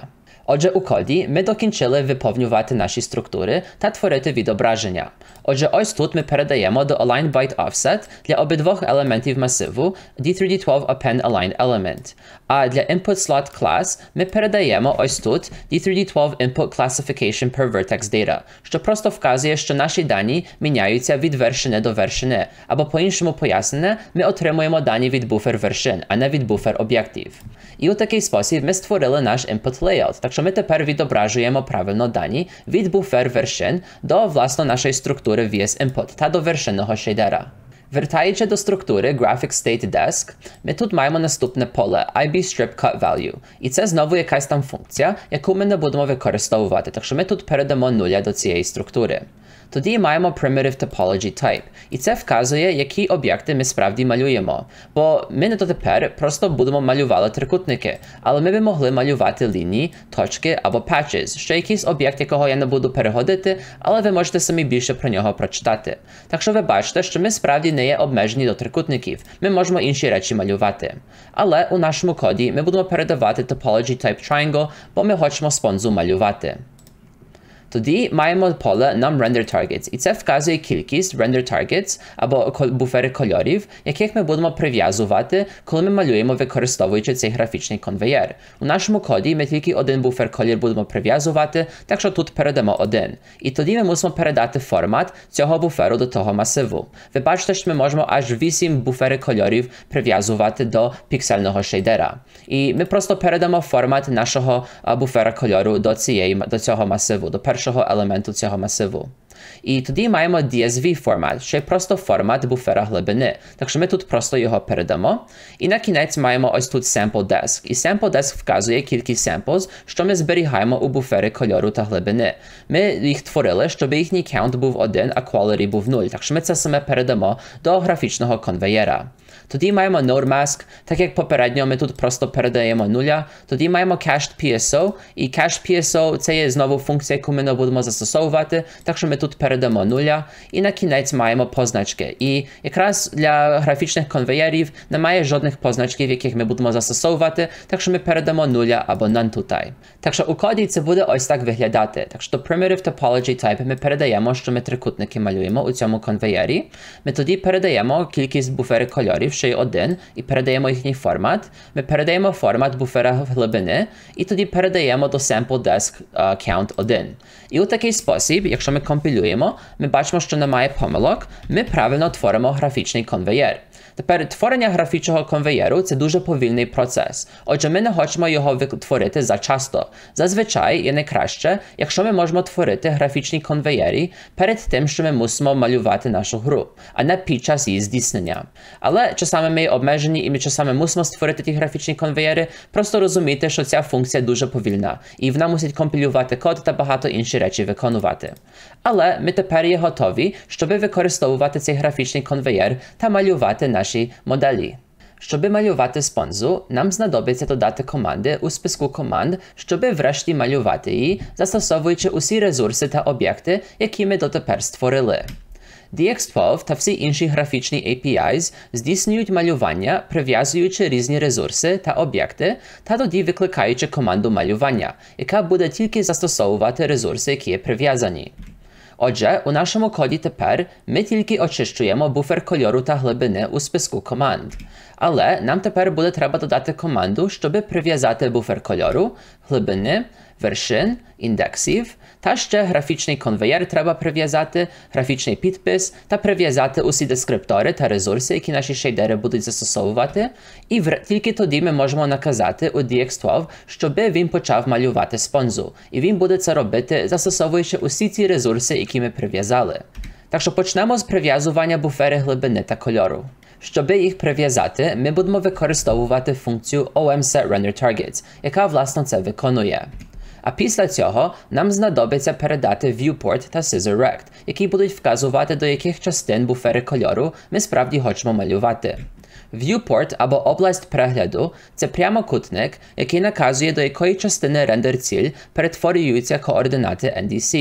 Отже, у коді ми докінчили виповнювати наші структури та творити відображення. Отже, ось тут ми передаємо до Align Byte Offset для обидвох елементів масиву ді три ді дванадцять Append Align Element. А для Input Slot Class ми передаємо ось тут ді три ді дванадцять Input Classification per Vertex Data, що просто вказує, що наші дані міняються від вершини до вершини, або по-іншому пояснене, ми отримуємо дані від буфер вершин, а не від буфер об'єктів. І у такий спосіб ми створили наш Input Layout, так що ми тепер відображуємо правильно дані від буфер вершин до, власне, нашої структури ві ес Input та до вершинного шейдера. Вертаючи до структури Graphic State Desk, ми тут маємо наступне поле ай бі Strip Cut Value. І це знову якась там функція, яку ми не будемо використовувати, так що ми тут передамо нуля до цієї структури. Тоді маємо Primitive Topology Type, і це вказує, які об'єкти ми справді малюємо. Бо ми не дотепер просто будемо малювати трикутники, але ми би могли малювати лінії, точки або patches, що якийсь об'єкт, якого я не буду переходити, але ви можете самі більше про нього прочитати. Так що ви бачите, що ми справді не є обмежені до трикутників, ми можемо інші речі малювати. Але у нашому коді ми будемо передавати Topology Type Triangle, бо ми хочемо спонзу малювати. Тоді маємо поле NumRenderTargets, і це вказує кількість Render Targets або буфери кольорів, яких ми будемо прив'язувати, коли ми малюємо, використовуючи цей графічний конвеєр. У нашому коді ми тільки один буфер колір будемо прив'язувати, так що тут передамо один. І тоді ми мусимо передати формат цього буферу до того масиву. Ви бачите, що ми можемо аж вісім буфери кольорів прив'язувати до піксельного шейдера. І ми просто передамо формат нашого буфера кольору до, цієї, до цього масиву, до першого елементу цього масиву. І тоді маємо ді ес ві формат, що є просто формат буфера глибини. Так що ми тут просто його передамо. І на кінець маємо ось тут Sample Desk. І Sample Desk вказує кількість samples, що ми зберігаємо у буфері кольору та глибини. Ми їх творили, щоб їхній count був один, а quality був нуль. Так що ми це саме передамо до графічного конвеєра. Тоді маємо Node Mask, так як попередньо ми тут просто передаємо нуля. Тоді маємо Cached пі ес о, і Cached пі ес о це є знову функція, яку ми не будемо застосовувати, так що ми тут передамо нуля. І на кінець маємо позначки. І якраз для графічних конвеєрів немає жодних позначків, яких ми будемо застосовувати, так що ми передамо нуля або none tutaj. Так що у коді це буде ось так виглядати. Так що до Primitive Topology Type ми передаємо, що ми трикутники малюємо у цьому конвеєрі. Ми тоді передаємо кількість буферів кольорів, що є один, і передаємо їхній формат. Ми передаємо формат буфера глибини, і тоді передаємо до Sample Desk uh, Count один. І у такий спосіб, якщо ми компілюємо, ми бачимо, що немає помилок, ми правильно творимо графічний конвеєр. Тепер творення графічного конвеєру – це дуже повільний процес. Отже, ми не хочемо його творити зачасто. Зазвичай є найкраще, якщо ми можемо творити графічні конвеєри перед тим, що ми мусимо малювати нашу гру, а не під час її здійснення. Але часами ми обмежені і ми часами мусимо створити ті графічні конвеєри, просто розумійте, що ця функція дуже повільна, і вона мусить компілювати код та багато інші речі виконувати. Але ми тепер є готові, щоб використовувати цей графічний конвеєр та малювати наші моделі. Щоб малювати спонзу, нам знадобиться додати команди у списку команд, щоб врешті малювати її, застосовуючи усі ресурси та об'єкти, які ми дотепер створили. ді ікс дванадцять та всі інші графічні ей пі айс здійснюють малювання, прив'язуючи різні ресурси та об'єкти, та тоді викликаючи команду малювання, яка буде тільки застосовувати ресурси, які є прив'язані. Отже, у нашому коді тепер ми тільки очищуємо буфер кольору та глибини у списку команд. Але нам тепер буде треба додати команду, щоб прив'язати буфер кольору, глибини, вершин, індексів, та ще графічний конвеєр треба прив'язати, графічний підпис та прив'язати усі дескриптори та ресурси, які наші шейдери будуть застосовувати. І в... тільки тоді ми можемо наказати у ді ікс дванадцять, щоб він почав малювати спонзу. І він буде це робити, застосовуючи усі ці ресурси, які ми прив'язали. Так що почнемо з прив'язування буфери глибини та кольору. Щоб їх прив'язати, ми будемо використовувати функцію OmSetRenderTargets, яка власне це виконує. А після цього нам знадобиться передати Viewport та ScissorRect, які будуть вказувати, до яких частин буфери кольору ми справді хочемо малювати. Viewport або область перегляду – це прямокутник, який наказує, до якої частини рендер-ціль перетворюються координати ен ді сі.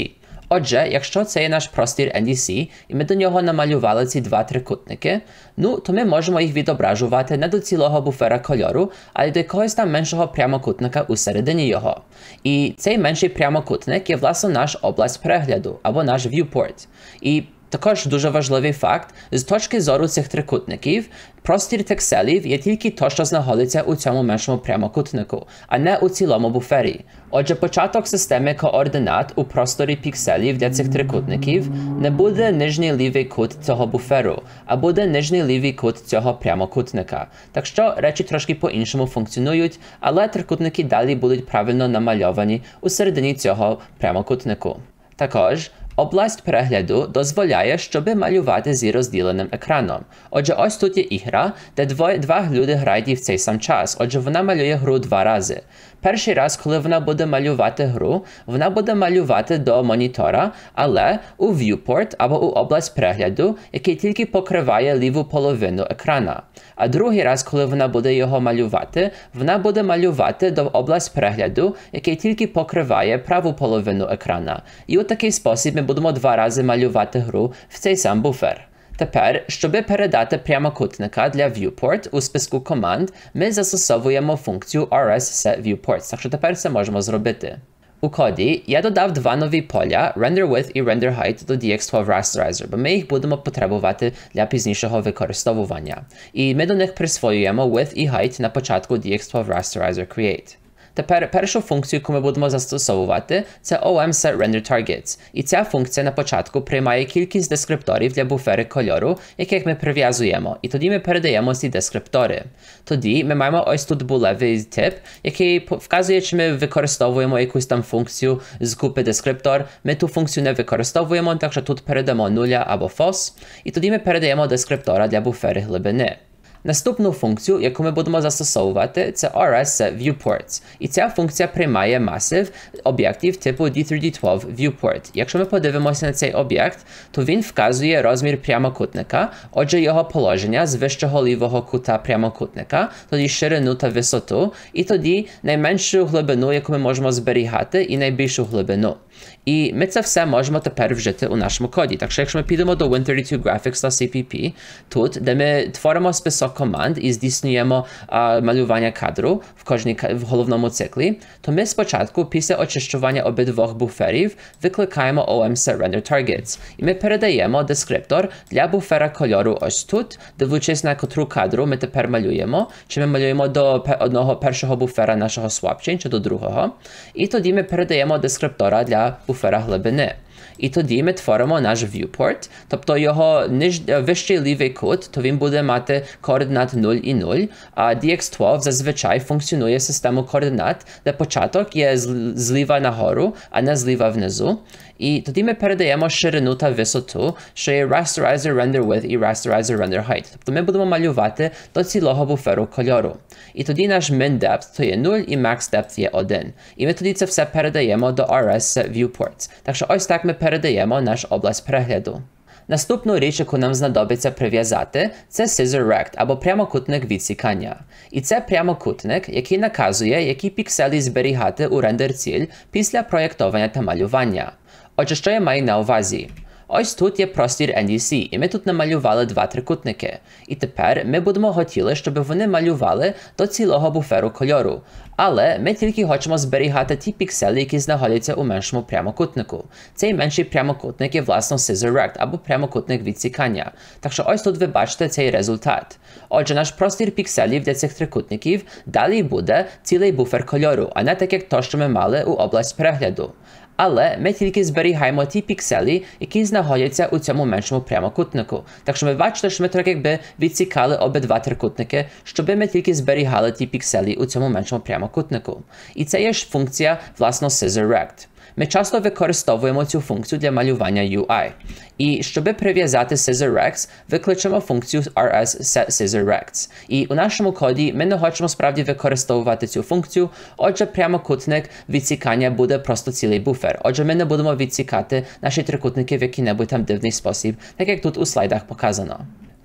Отже, якщо це є наш простір ен ді сі, і ми до нього намалювали ці два трикутники, ну, то ми можемо їх відображувати не до цілого буфера кольору, а й до якогось там меншого прямокутника у середині його. І цей менший прямокутник є, власне, наш область перегляду, або наш viewport. І також дуже важливий факт, з точки зору цих трикутників, простір текселів є тільки то, що знаходиться у цьому меншому прямокутнику, а не у цілому буфері. Отже, початок системи координат у просторі пікселів для цих трикутників не буде нижній лівий кут цього буферу, а буде нижній лівий кут цього прямокутника. Так що речі трошки по-іншому функціонують, але трикутники далі будуть правильно намальовані у середині цього прямокутнику. Також область перегляду дозволяє, щоби малювати зі розділеним екраном. Отже, ось тут є ігра, де двоє, два люди грають в цей сам час. Отже, вона малює гру два рази. Перший раз, коли вона буде малювати гру, вона буде малювати до монітора, але у viewport або у область перегляду, який тільки покриває ліву половину екрана. А другий раз, коли вона буде його малювати, вона буде малювати до область перегляду, який тільки покриває праву половину екрана. І у такий спосіб ми будемо два рази малювати гру в цей сам буфер. Тепер, щоб передати прямокутника для viewport у списку команд, ми застосовуємо функцію ар ес setViewPorts, так що тепер це можемо зробити. У коді я додав два нові поля RenderWidth і RenderHeight до ді ікс дванадцять Rasterizer, бо ми їх будемо потребувати для пізнішого використовування. І ми до них присвоюємо Width і Height на початку ді ікс дванадцять Rasterizer Create. Тепер першу функцію, яку ми будемо застосовувати, це о ем setRenderTargets. І ця функція на початку приймає кількість дескрипторів для буфери кольору, яких ми прив'язуємо. І тоді ми передаємо ці дескриптори. Тоді ми маємо ось тут булевий тип, який вказує, чи ми використовуємо якусь там функцію з купи дескриптор. Ми ту функцію не використовуємо, так що тут передамо нуля або false. І тоді ми передаємо дескриптора для буфери глибини. Наступну функцію, яку ми будемо застосовувати, це ар ес setViewPorts. І ця функція приймає масив об'єктів типу ді три ді дванадцять viewport. Якщо ми подивимося на цей об'єкт, то він вказує розмір прямокутника, отже його положення з вищого лівого кута прямокутника, тоді ширину та висоту, і тоді найменшу глибину, яку ми можемо зберігати, і найбільшу глибину. І ми це все можемо тепер вжити у нашому коді. Так що якщо ми підемо до win тридцять два graphics.cpp, тут, де ми творимо список команд і здійснюємо а, малювання кадру в кожній в головному циклі, то ми спочатку, після очищування обидвох буферів, викликаємо о ем setRenderTargets. І ми передаємо дескриптор для буфера кольору ось тут, дивлячись на котру кадру ми тепер малюємо, чи ми малюємо до одного першого буфера нашого swapchain, чи до другого. І тоді ми передаємо дескриптора для буфера глибини. І тоді ми творимо наш viewport, тобто його ниж... вищий лівий кут, то він буде мати координат нуль і нуль, а ді ікс дванадцять зазвичай функціонує систему координат, де початок є зліва нагору, а не зліва внизу. І тоді ми передаємо ширину та висоту, що є Rasterizer RenderWidth і Rasterizer RenderHeight. Тобто ми будемо малювати до цілого буферу кольору. І тоді наш min-depth то є нуль і max-depth є один. І ми тоді це все передаємо до ар ес setViewPorts. Так що ось так ми передаємо наш область перегляду. Наступну річ, яку нам знадобиться прив'язати, це ScissorRect, або прямокутник відсікання. І це прямокутник, який наказує, які пікселі зберігати у рендер-ціль після проєктування та малювання. Отже, що я маю на увазі? Ось тут є простір ен ді сі, і ми тут намалювали два трикутники. І тепер ми будемо хотіли, щоб вони малювали до цілого буферу кольору. Але ми тільки хочемо зберігати ті пікселі, які знаходяться у меншому прямокутнику. Цей менший прямокутник є, власно, ScissorRect, або прямокутник відсікання. Так що ось тут ви бачите цей результат. Отже, наш простір пікселів для цих трикутників далі буде цілий буфер кольору, а не так, як то, що ми мали у область перегляду. Але ми тільки зберігаємо ті пікселі, які знаходяться у цьому меншому прямокутнику. Так що ви бачите, що ми трохи якби відсікали обидва трикутники, щоб ми тільки зберігали ті пікселі у цьому меншому прямокутнику. І це є ж функція, власно, ScissorRect. Ми часто використовуємо цю функцію для малювання ю ай. І щоб прив'язати ScissorRects, викличемо функцію ар ес setScissorRects. І у нашому коді ми не хочемо справді використовувати цю функцію, отже прямокутник відсікання буде просто цілий буфер. Отже, ми не будемо відсікати наші трикутники в який-небудь там дивний спосіб, так як тут у слайдах показано.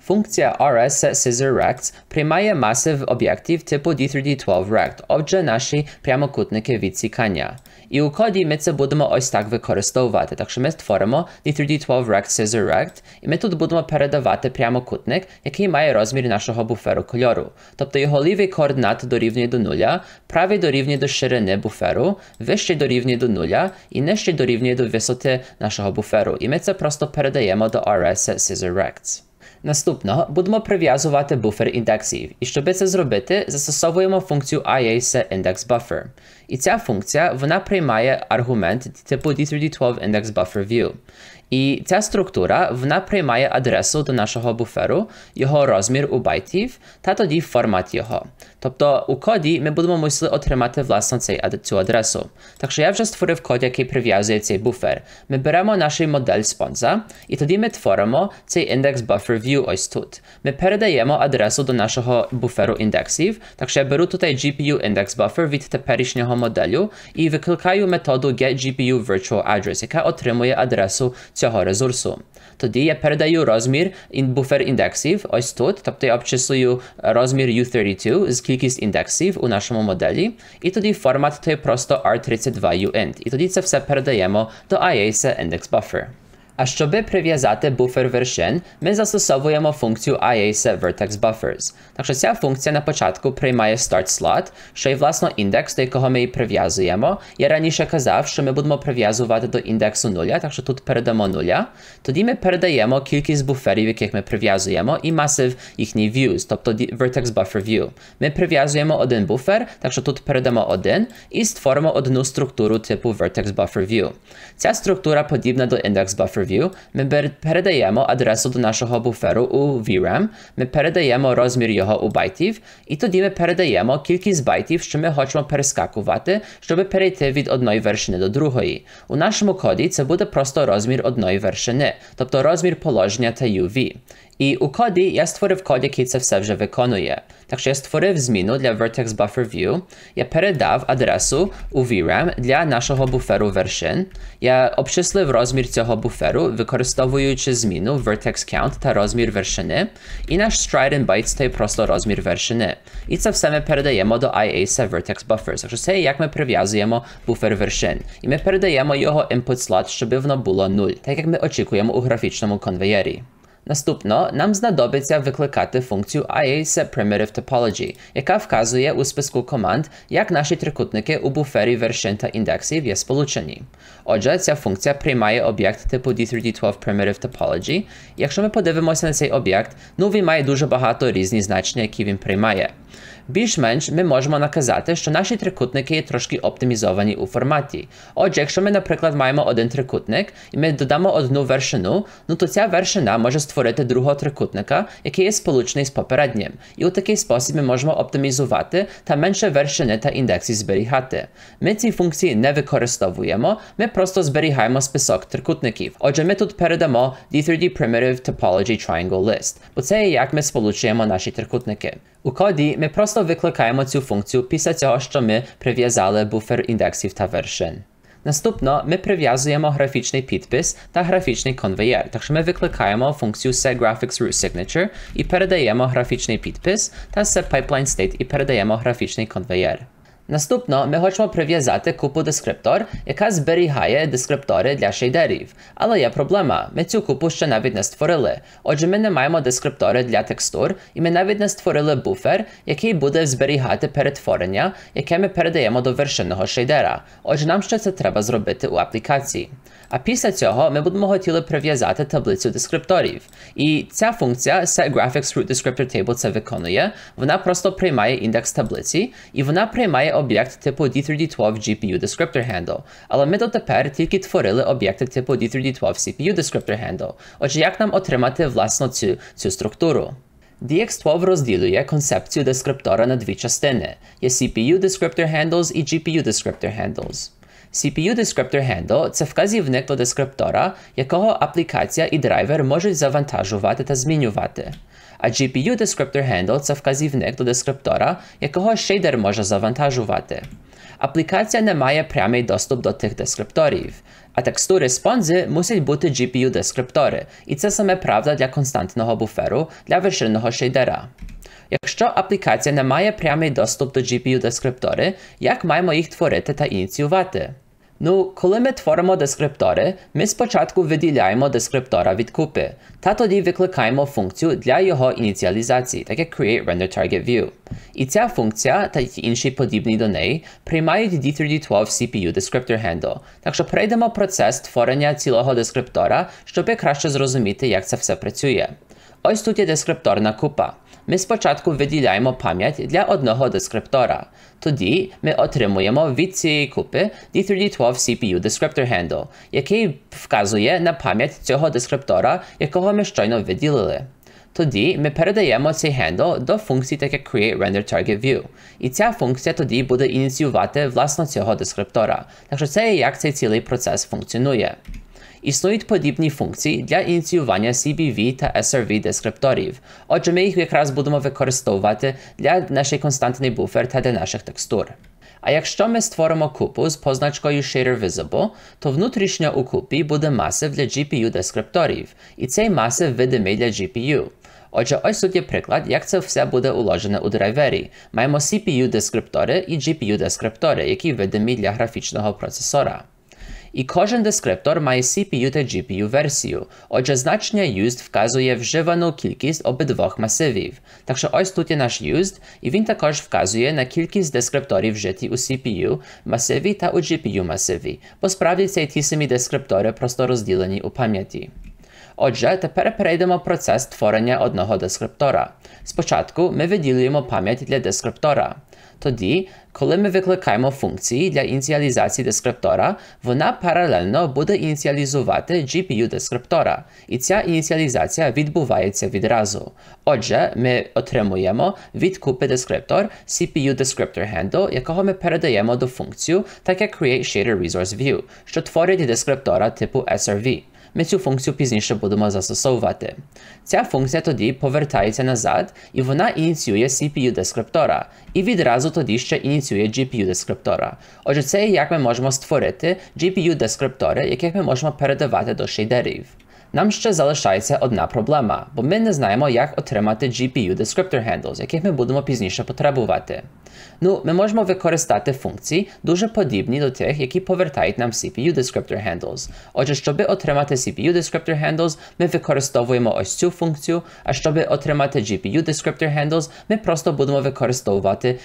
Функція rsScissor-rect приймає масив об'єктів типу ді три ді дванадцять rect, отже наші прямокутники відсікання. І у коді ми це будемо ось так використовувати. Так що ми створимо ді три ді дванадцять rect scissor-rect, і ми тут будемо передавати прямокутник, який має розмір нашого буферу кольору. Тобто його лівий координат дорівнює до нуля, правий дорівнює до ширини буферу, вищий дорівнює до нуля і нижчий дорівнює до висоти нашого буферу. І ми це просто передаємо до rsScissor-rect. Наступно будемо прив'язувати буфер індексів. І щоб це зробити, застосовуємо функцію IASetIndexBuffer. І ця функція, вона приймає аргумент типу ді три ді дванадцять IndexBufferView. І ця структура, вона приймає адресу до нашого буферу, його розмір у байтів, та тоді формат його. Тобто у коді ми будемо мусили отримати власне цей, цю адресу. Так що я вже створив код, який прив'язує цей буфер. Ми беремо наш модель спонза, і тоді ми творимо цей IndexBufferView ось тут. Ми передаємо адресу до нашого буферу індексів. Так що я беру тут джі пі ю IndexBuffer від теперішнього моделю і викликаю методу getGPUVirtualAddress, яка отримує адресу цього ресурсу. Тоді я передаю розмір буфер індексів ось тут, тобто я обчислюю розмір ю тридцять два з кількість індексів у нашому моделі, і тоді формат то є просто ар тридцять два юінт. І тоді це все передаємо до IASetIndexBuffer. А щоби прив'язати буфер вершин, ми застосовуємо функцію IASetVertexBuffers. Так що ця функція на початку приймає startSlot, що є власно індекс, до якого ми її прив'язуємо. Я раніше казав, що ми будемо прив'язувати до індексу нуля, так що тут передамо нуля. Тоді ми передаємо кількість буферів, яких ми прив'язуємо, і масив їхній views, тобто VertexBufferView. Ми прив'язуємо один буфер, так що тут передамо один, і створимо одну структуру типу VertexBufferView. Ця структура подібна до IndexBufferView. Ми передаємо адресу до нашого буферу у ві рем, ми передаємо розмір його у байтів, і тоді ми передаємо кількість байтів, що ми хочемо перескакувати, щоб перейти від одної вершини до другої. У нашому коді це буде просто розмір одної вершини, тобто розмір положення та ю ві. І у коді я створив код, який це все вже виконує. Так що я створив зміну для VertexBufferView, я передав адресу у ві рем для нашого буферу вершин, я обчислив розмір цього буферу, використовуючи зміну VertexCount та розмір вершини, і наш stride in bytes це просто розмір вершини. І це все ми передаємо до IASetVertexBuffers. Так що це як ми прив'язуємо буфер вершин. І ми передаємо його input slot, щоб воно було нуль, так як ми очікуємо у графічному конвеєрі. Наступно, нам знадобиться викликати функцію IASetPrimitiveTopology, яка вказує у списку команд, як наші трикутники у буфері вершин та індексів є сполучені. Отже, ця функція приймає об'єкт типу ді три ді дванадцять PrimitiveTopology. Якщо ми подивимося на цей об'єкт, ну він має дуже багато різні значення, які він приймає. Більш-менш ми можемо наказати, що наші трикутники є трошки оптимізовані у форматі. Отже, якщо ми, наприклад, маємо один трикутник, і ми додамо одну вершину, ну то ця вершина може створити другого трикутника, який є сполучений з попереднім. І у такий спосіб ми можемо оптимізувати та менше вершини та індексів зберігати. Ми ці функції не використовуємо, ми просто зберігаємо список трикутників. Отже, ми тут передамо ді три ді Primitive Topology Triangle List, бо це є як ми сполучуємо наші трикутники. У коді ми просто викликаємо цю функцію після цього, що ми прив'язали буфер індексів та вершин. Наступно ми прив'язуємо графічний підпис та графічний конвеєр. Так що ми викликаємо функцію setGraphicsRootSignature і передаємо графічний підпис та setPipelineState і передаємо графічний конвеєр. Наступно ми хочемо прив'язати купу дескриптор, яка зберігає дескриптори для шейдерів. Але є проблема, ми цю купу ще навіть не створили. Отже, ми не маємо дескриптори для текстур, і ми навіть не створили буфер, який буде зберігати перетворення, яке ми передаємо до вершинного шейдера. Отже, нам ще це треба зробити у аплікації. А після цього ми будемо хотіли прив'язати таблицю дескрипторів. І ця функція setGraphicsRootDescriptorTable це виконує. Вона просто приймає індекс таблиці, і вона приймає об'єкт типу ді три ді дванадцять джі пі ю DescriptorHandle. Але ми дотепер тільки творили об'єкти типу ді три ді дванадцять сі пі ю DescriptorHandle. Отже, як нам отримати власну цю, цю структуру? ді ікс дванадцять розділює концепцію дескриптора на дві частини. Є сі пі ю DescriptorHandles і джі пі ю DescriptorHandles. сі пі ю DescriptorHandle – це вказівник до дескриптора, якого аплікація і драйвер можуть завантажувати та змінювати. А джі пі ю DescriptorHandle – це вказівник до дескриптора, якого шейдер може завантажувати. Аплікація не має прямий доступ до тих дескрипторів. А текстури спонзи мусять бути джі пі ю-дескриптори, і це саме правда для константного буферу для вершинного шейдера. Якщо аплікація не має прямий доступ до джі пі ю-дескриптори, як маємо їх творити та ініціювати? Ну, коли ми творимо дескриптори, ми спочатку виділяємо дескриптора від купи, та тоді викликаємо функцію для його ініціалізації, так як createRenderTargetView. І ця функція та інші подібні до неї приймають ді тридцять дванадцять сі пі ю Descriptor Handle. Так що перейдемо процес створення цілого дескриптора, щоб краще зрозуміти, як це все працює. Ось тут є дескрипторна купа. Ми спочатку виділяємо пам'ять для одного дескриптора. Тоді ми отримуємо від цієї купи ді тридцять дванадцять сі пі ю Descriptor Handle, який вказує на пам'ять цього дескриптора, якого ми щойно виділили. Тоді ми передаємо цей handle до функції так як createRenderTargetView. І ця функція тоді буде ініціювати власно цього дескриптора. Так що це є як цей цілий процес функціонує. Існують подібні функції для ініціювання сі бі ві та ес ар ві дескрипторів. Отже, ми їх якраз будемо використовувати для нашої константний буфер та для наших текстур. А якщо ми створимо купу з позначкою ShaderVisible, то внутрішньо у купі буде масив для джі пі ю дескрипторів, і цей масив видимий для джі пі ю. Отже, ось тут є приклад, як це все буде уложене у драйвері. Маємо сі пі ю дескриптори і джі пі ю дескриптори, які видимі для графічного процесора. І кожен дескриптор має сі пі ю та джі пі ю версію. Отже, значення used вказує вживану кількість обидвох масивів. Так що ось тут є наш used, і він також вказує на кількість дескрипторів вжиті у сі пі ю масиві та у джі пі ю масиві, бо справді це ті самі дескриптори, просто розділені у пам'яті. Отже, тепер перейдемо в процес створення одного дескриптора. Спочатку ми виділюємо пам'ять для дескриптора. Тоді, коли ми викликаємо функції для ініціалізації дескриптора, вона паралельно буде ініціалізувати джі пі ю дескриптора. І ця ініціалізація відбувається відразу. Отже, ми отримуємо від купи дескриптор сі пі ю Descriptor Handle, якого ми передаємо до функцію, так як createShaderResourceView, що творить дескриптора типу ес ар ві. Ми цю функцію пізніше будемо застосовувати. Ця функція тоді повертається назад, і вона ініціює сі пі ю дескриптора, і відразу тоді ще ініціює джі пі ю дескриптора. Отже, це є як ми можемо створити джі пі ю дескриптори, яких ми можемо передавати до шейдерів. Нам ще залишається одна проблема, бо ми не знаємо, як отримати джі пі ю Descriptor Handles, яких ми будемо пізніше потребувати. Ну, ми можемо використати функції, дуже подібні до тих, які повертають нам сі пі ю Descriptor Handles. Отже, щоб отримати сі пі ю Descriptor Handles, ми використовуємо ось цю функцію, а щоб отримати джі пі ю Descriptor Handles, ми просто будемо використовувати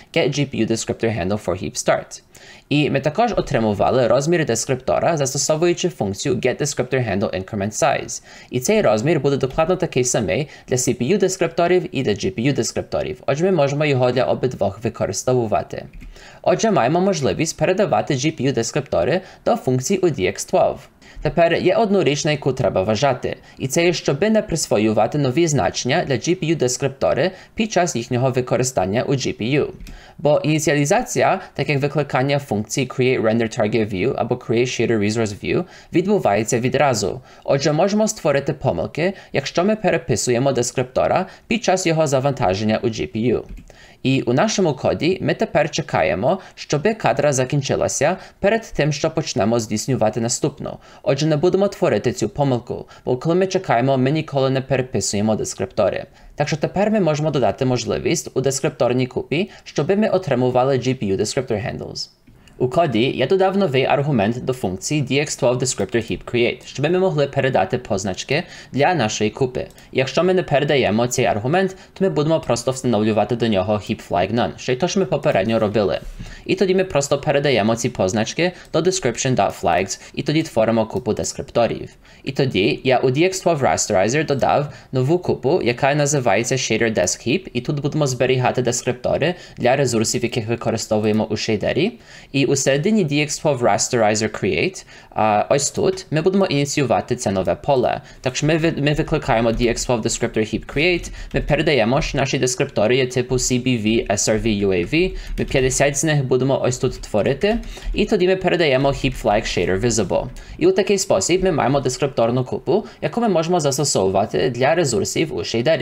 getGPUDescriptorHandle4HeapStart. І ми також отримували розмір дескриптора, застосовуючи функцію getDescriptorHandleIncrementSize. І цей розмір буде докладно такий самий для сі пі ю дескрипторів і для джі пі ю дескрипторів. Отже, ми можемо його для обидвох використовувати. Отже, маємо можливість передавати джі пі ю дескриптори до функцій у ді ікс дванадцять. Тепер є одну річ, на яку треба вважати, і це є, щоби не присвоювати нові значення для джі пі ю дескриптори під час їхнього використання у джі пі ю. Бо ініціалізація, так як викликання функцій createRenderTargetView або createShaderResourceView, відбувається відразу. Отже, можемо створити помилки, якщо ми переписуємо дескриптора під час його завантаження у джі пі ю. І у нашому коді ми тепер чекаємо, щоби кадра закінчилася перед тим, що почнемо здійснювати наступну. Отже, не будемо творити цю помилку, бо коли ми чекаємо, ми ніколи не переписуємо дескриптори. Так що тепер ми можемо додати можливість у дескрипторній купі, щоби ми отримували джі пі ю Descriptor Handles. У коді я додав новий аргумент до функції ді ікс дванадцять DescriptorHeapCreate, щоб ми могли передати позначки для нашої купи. І якщо ми не передаємо цей аргумент, то ми будемо просто встановлювати до нього heapFlagNone, що й то, що ми попередньо робили. І тоді ми просто передаємо ці позначки до description.flags, і тоді творимо купу дескрипторів. І тоді я у ді ікс дванадцять Rasterizer додав нову купу, яка називається ShaderDeskHeap, і тут будемо зберігати дескриптори для ресурсів, яких використовуємо у шейдері. І у середині ді ікс дванадцять Rasterizer Create, а, ось тут, ми будемо ініціювати це нове поле. Так що ми, ми викликаємо ді ікс дванадцять DescriptorHeapCreate, ми передаємо, що наші дескриптори є типу сі бі ві, ес ар ві, ю ей ві, ми п'ятдесят з них будемо ось тут творити, і тоді ми передаємо heapFlag ShaderVisible. І у такий спосіб ми маємо дескрипторну купу, яку ми можемо застосовувати для ресурсів у шейдері.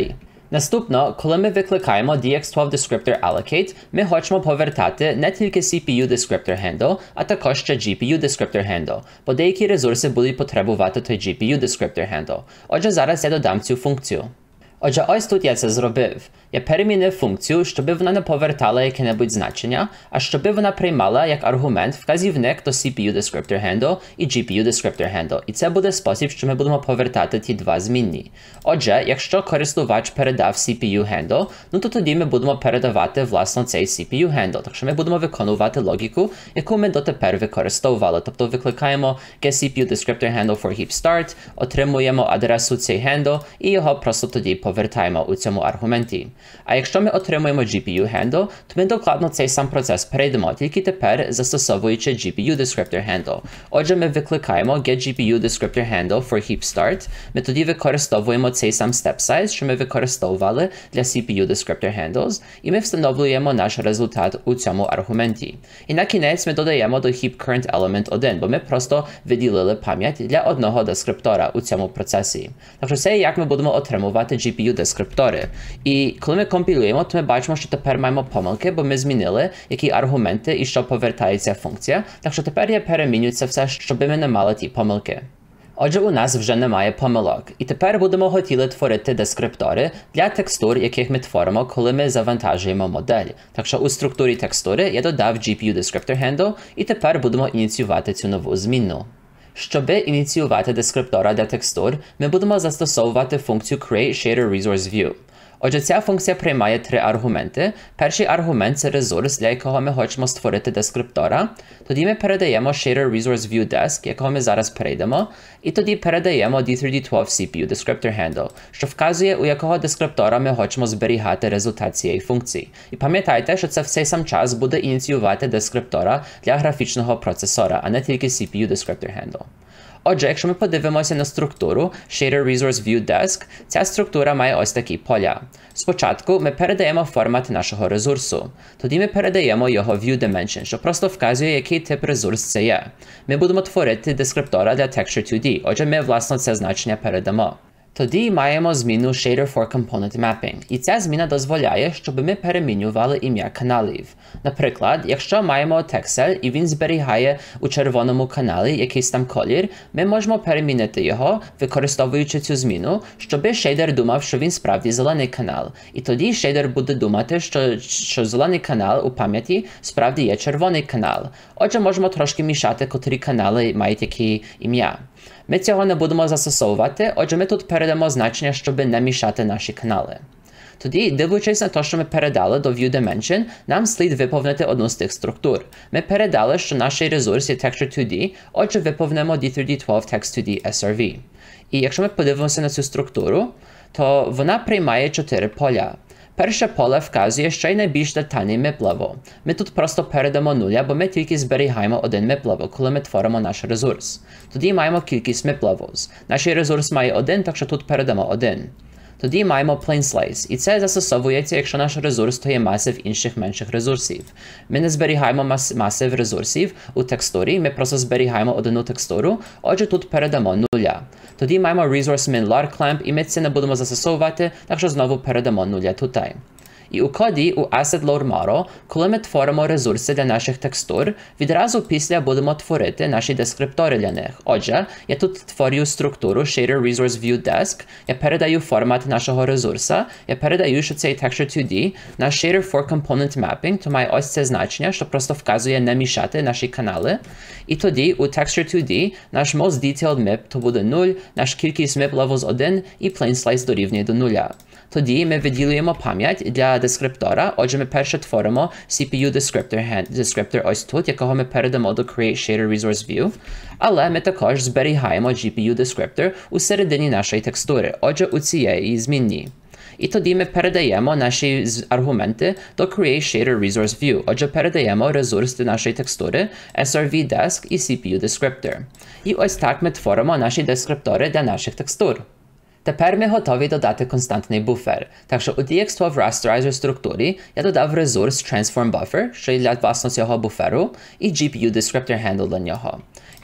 Наступно, коли ми викликаємо ді ікс дванадцять Descriptor Allocate, ми хочемо повертати не тільки сі пі ю Descriptor Handle, а також ще джі пі ю Descriptor Handle, бо деякі ресурси будуть потребувати той джі пі ю Descriptor Handle. Отже, зараз я додам цю функцію. Отже, ось тут я це зробив. Я перемінив функцію, щоб вона не повертала яке-небудь значення, а щоб вона приймала як аргумент вказівник до сі пі ю Descriptor Handle і джі пі ю Descriptor Handle. І це буде спосіб, що ми будемо повертати ті два змінні. Отже, якщо користувач передав сі пі ю Handle, ну то тоді ми будемо передавати, власно, цей сі пі ю Handle. Так що ми будемо виконувати логіку, яку ми дотепер використовували. Тобто викликаємо getCPUDescriptorHandle for heap start, отримуємо адресу цей handle і його просто тоді повертаємо у цьому аргументі. А якщо ми отримуємо джі пі ю Handle, то ми докладно цей сам процес перейдемо, тільки тепер застосовуючи джі пі ю Descriptor Handle. Отже, ми викликаємо getGPUDescriptorHandle for heap start, ми тоді використовуємо цей сам step size, що ми використовували для сі пі ю Descriptor Handles, і ми встановлюємо наш результат у цьому аргументі. І на кінець ми додаємо до heap current element один, бо ми просто виділили пам'ять для одного дескриптора у цьому процесі. Так що це як ми будемо отримувати джі пі ю дескриптори. І коли ми компілюємо, то ми бачимо, що тепер маємо помилки, бо ми змінили, які аргументи і що повертається функція. Так що тепер я переміню це все, щоб ми не мали ті помилки. Отже, у нас вже немає помилок. І тепер будемо хотіли творити дескриптори для текстур, яких ми творимо, коли ми завантажуємо модель. Так що у структурі текстури я додав джі пі ю Descriptor і тепер будемо ініціювати цю нову змінну. Щоб ініціювати дескриптора для текстур, ми будемо застосовувати функцію createShaderResourceView. Отже, ця функція приймає три аргументи. Перший аргумент – це ресурс, для якого ми хочемо створити дескриптора. Тоді ми передаємо ShaderResourceViewDesk, якого ми зараз перейдемо. І тоді передаємо ді три ді дванадцять сі пі ю Descriptor що вказує, у якого дескриптора ми хочемо зберігати результат цієї функції. І пам'ятайте, що це в цей сам час буде ініціювати дескриптора для графічного процесора, а не тільки сі пі ю Descriptor. Отже, якщо ми подивимося на структуру ShaderResourceViewDesk, ця структура має ось такі поля. Спочатку ми передаємо формат нашого ресурсу. Тоді ми передаємо його ViewDimension, що просто вказує, який тип ресурс це є. Ми будемо творити дескриптора для Texture ту ді, отже, ми, власне, це значення передамо. Тоді маємо зміну ShaderForComponentMapping, і ця зміна дозволяє, щоб ми перемінювали ім'я каналів. Наприклад, якщо маємо тексель і він зберігає у червоному каналі якийсь там колір, ми можемо перемінити його, використовуючи цю зміну, щоб шейдер думав, що він справді зелений канал. І тоді шейдер буде думати, що, що зелений канал у пам'яті справді є червоний канал. Отже, можемо трошки мішати, котрі канали мають які ім'я. Ми цього не будемо застосовувати, отже ми тут передамо значення, щоб не мішати наші канали. Тоді, дивлячись на те, що ми передали до ViewDimension, нам слід виповнити одну з тих структур. Ми передали, що наш ресурс є Texture ту ді, отже виповнимо ді три ді дванадцять Text ту ді ес ар ві. І якщо ми подивимося на цю структуру, то вона приймає чотири поля. Перше поле вказує, що й найбільш детальний map-level. Ми тут просто передамо нуля, бо ми тільки зберігаємо один map-level, коли ми творимо наш ресурс. Тоді маємо кількість map-levels. Наш ресурс має один, так що тут передамо один. Тоді маємо Plain Slice, і це застосовується, якщо наш ресурс то є масив інших менших ресурсів. Ми не зберігаємо мас масив ресурсів у текстурі, ми просто зберігаємо одну текстуру, отже тут передамо нуля. Тоді маємо Resource Min Lar Clamp, і ми це не будемо застосовувати, так що знову передамо нуля тут. І у коді у AssetLoadModel, коли ми творимо ресурси для наших текстур, відразу після будемо творити наші дескриптори для них. Отже, я тут творю структуру ShaderResourceViewDesk, я передаю формат нашого ресурса, я передаю, що це Texture ту ді, наш ShaderForComponentMapping, то має ось це значення, що просто вказує не мішати наші канали. І тоді у Texture ту ді наш Most Detailed Map то буде нуль, наш кількість Map Levels один і Plain Slice дорівнює до нуля. Тоді ми виділюємо пам'ять для дескриптора, отже ми перше творимо сі пі ю Descriptor, Descriptor ось тут, якого ми передамо до CreateShaderResourceView, але ми також зберігаємо джі пі ю Descriptor у середині нашої текстури, отже у цієї змінній. І тоді ми передаємо наші аргументи до CreateShaderResourceView, отже передаємо ресурс до нашої текстури, ес ар ві Desk і сі пі ю Descriptor. І ось так ми творимо наші дескриптори для наших текстур. Тепер ми готові додати константний буфер. Так що у ді ікс дванадцять Rasterizer структурі я додав ресурс TransformBuffer, що є для власного цього буферу, і джі пі ю Descriptor Handle для нього.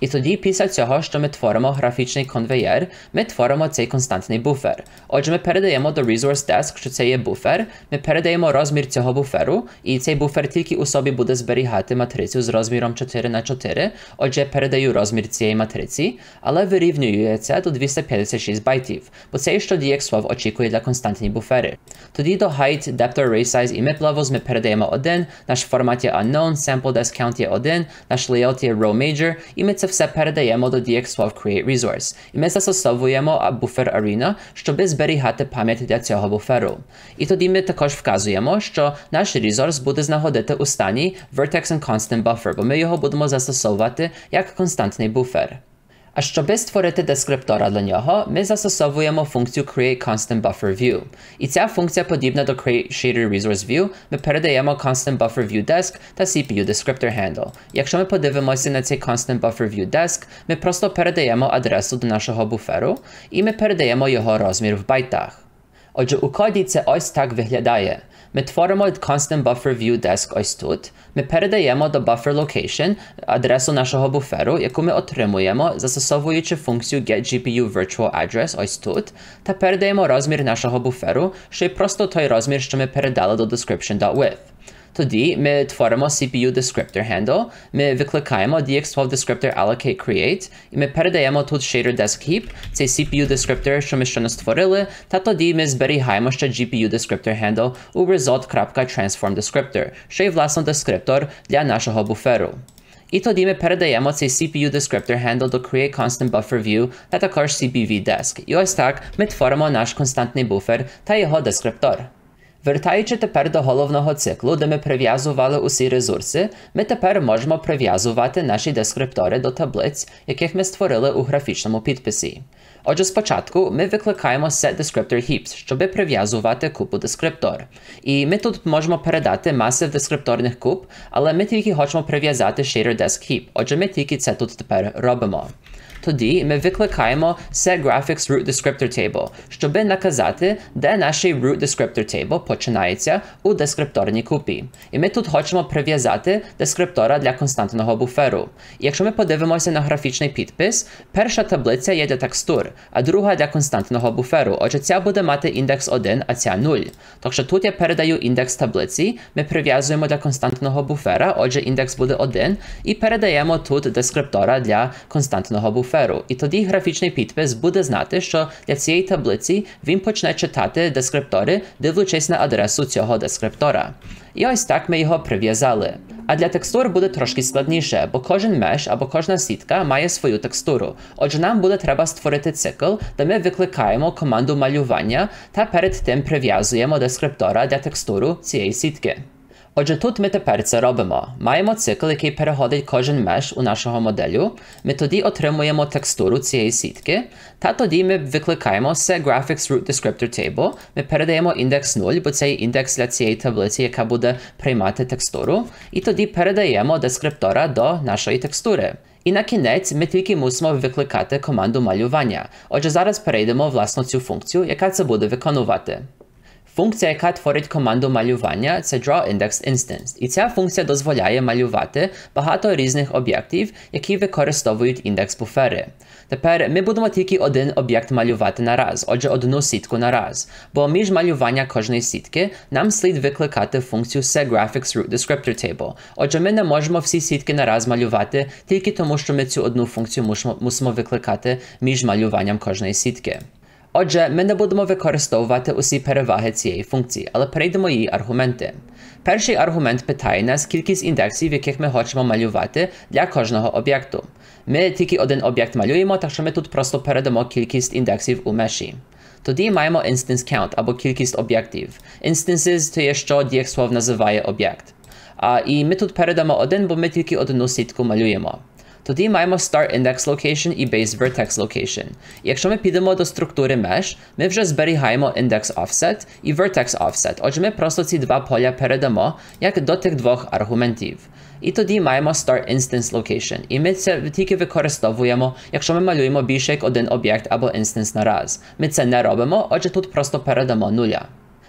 І тоді, після цього, що ми творимо графічний конвеєр, ми творимо цей константний буфер. Отже, ми передаємо до Resource Desk, що це є буфер, ми передаємо розмір цього буферу, і цей буфер тільки у собі буде зберігати матрицю з розміром чотири на чотири, отже, я передаю розмір цієї матриці, але вирівнюю це до двісті п'ятдесят шість байтів, бо це, що DXWave очікує для константні буфери. Тоді до height, depth array size і mip levels ми передаємо один, наш формат є unknown, sample desk count є один, наш layout є row major, і ми це все передаємо до DXWave create resource. І ми застосовуємо buffer arena, щоб зберігати пам'ять для цього буферу. І тоді ми також вказуємо, що наш ресурс буде знаходити у стані vertex and constant buffer, бо ми його будемо застосовувати як константний буфер. А щоб створити дескриптора для нього, ми застосовуємо функцію create constant buffer view. І ця функція подібна до create shader resource view, ми передаємо constant buffer view desk та сі пі ю descriptor handle. Якщо ми подивимося на цей constant buffer view desk, ми просто передаємо адресу до нашого буферу, і ми передаємо його розмір в байтах. Отже, у коді це ось так виглядає. Ми творимо constant buffer view desk ось тут. Ми передаємо до buffer location адресу нашого буферу, яку ми отримуємо, застосовуючи функцію getGPUVirtualAddress ось тут, та передаємо розмір нашого буферу, що є просто той розмір, що ми передали до description.with. Тоді ми творимо сі пі ю descriptor handle, ми викликаємо DXWave descriptor allocate create, і ми передаємо тут shader desk heap, цей сі пі ю descriptor, що ми щойно створили, та тоді ми зберігаємо ще джі пі ю descriptor handle у result.transform descriptor, що є власне дескриптор для нашого буферу. І тоді ми передаємо цей сі пі ю descriptor handle до create constant buffer view та також сі пі ві desk. І ось так ми творимо наш константний буфер та його дескриптор. Вертаючи тепер до головного циклу, де ми прив'язували усі ресурси, ми тепер можемо прив'язувати наші дескриптори до таблиць, яких ми створили у графічному підписі. Отже, спочатку ми викликаємо setDescriptorHeaps, щоб прив'язувати купу дескриптор. І ми тут можемо передати масив дескрипторних куб, але ми тільки хочемо прив'язати shader desk heap, отже, ми тільки це тут тепер робимо. Тоді ми викликаємо setGraphicsRootDescriptorTable, щоб наказати, де наш RootDescriptorTable починається у дескрипторній купі. І ми тут хочемо прив'язати дескриптора для константного буферу. І якщо ми подивимося на графічний підпис, перша таблиця є для текстур, а друга для константного буферу. Отже, ця буде мати індекс один, а ця нуль. Так що тут я передаю індекс таблиці, ми прив'язуємо для константного буфера, отже, індекс буде один, і передаємо тут дескриптора для константного буферу. І тоді графічний підпис буде знати, що для цієї таблиці він почне читати дескриптори, дивлячись на адресу цього дескриптора. І ось так ми його прив'язали. А для текстур буде трошки складніше, бо кожен меш або кожна сітка має свою текстуру. Отже, нам буде треба створити цикл, де ми викликаємо команду малювання та перед тим прив'язуємо дескриптора для текстуру цієї сітки. Отже, тут ми тепер це робимо. Маємо цикл, який переходить кожен меш у нашого моделю. Ми тоді отримуємо текстуру цієї сітки, та тоді ми викликаємо setGraphicsRootDescriptorTable, ми передаємо індекс нуль, бо це індекс для цієї таблиці, яка буде приймати текстуру, і тоді передаємо дескриптора до нашої текстури. І на кінець ми тільки мусимо викликати команду малювання. Отже, зараз перейдемо власне цю функцію, яка це буде виконувати. Функція, яка творить команду малювання, це drawIndexInstance. І ця функція дозволяє малювати багато різних об'єктів, які використовують індекс буфери. Тепер ми будемо тільки один об'єкт малювати на раз, отже одну сітку на раз. Бо між малювання кожної сітки нам слід викликати функцію setGraphicsRootDescriptorTable. Отже, ми не можемо всі сітки на раз малювати, тільки тому, що ми цю одну функцію мусимо, мусимо викликати між малюванням кожної сітки. Отже, ми не будемо використовувати усі переваги цієї функції, але перейдемо її аргументи. Перший аргумент питає нас кількість індексів, яких ми хочемо малювати для кожного об'єкту. Ми тільки один об'єкт малюємо, так що ми тут просто передамо кількість індексів у меші. Тоді маємо instance count, або кількість об'єктів. Instances – це є, що DXWave називає об'єкт. А, і ми тут передамо один, бо ми тільки одну сітку малюємо. Тоді маємо Start Index Location і Base Vertex Location. І якщо ми підемо до структури Mesh, ми вже зберігаємо Index Offset і Vertex Offset. Отже, ми просто ці два поля передамо, як до тих двох аргументів. І тоді маємо Start Instance Location. І ми це тільки використовуємо, якщо ми малюємо більше як один об'єкт або інстанс на раз. Ми це не робимо, отже тут просто передамо нуля.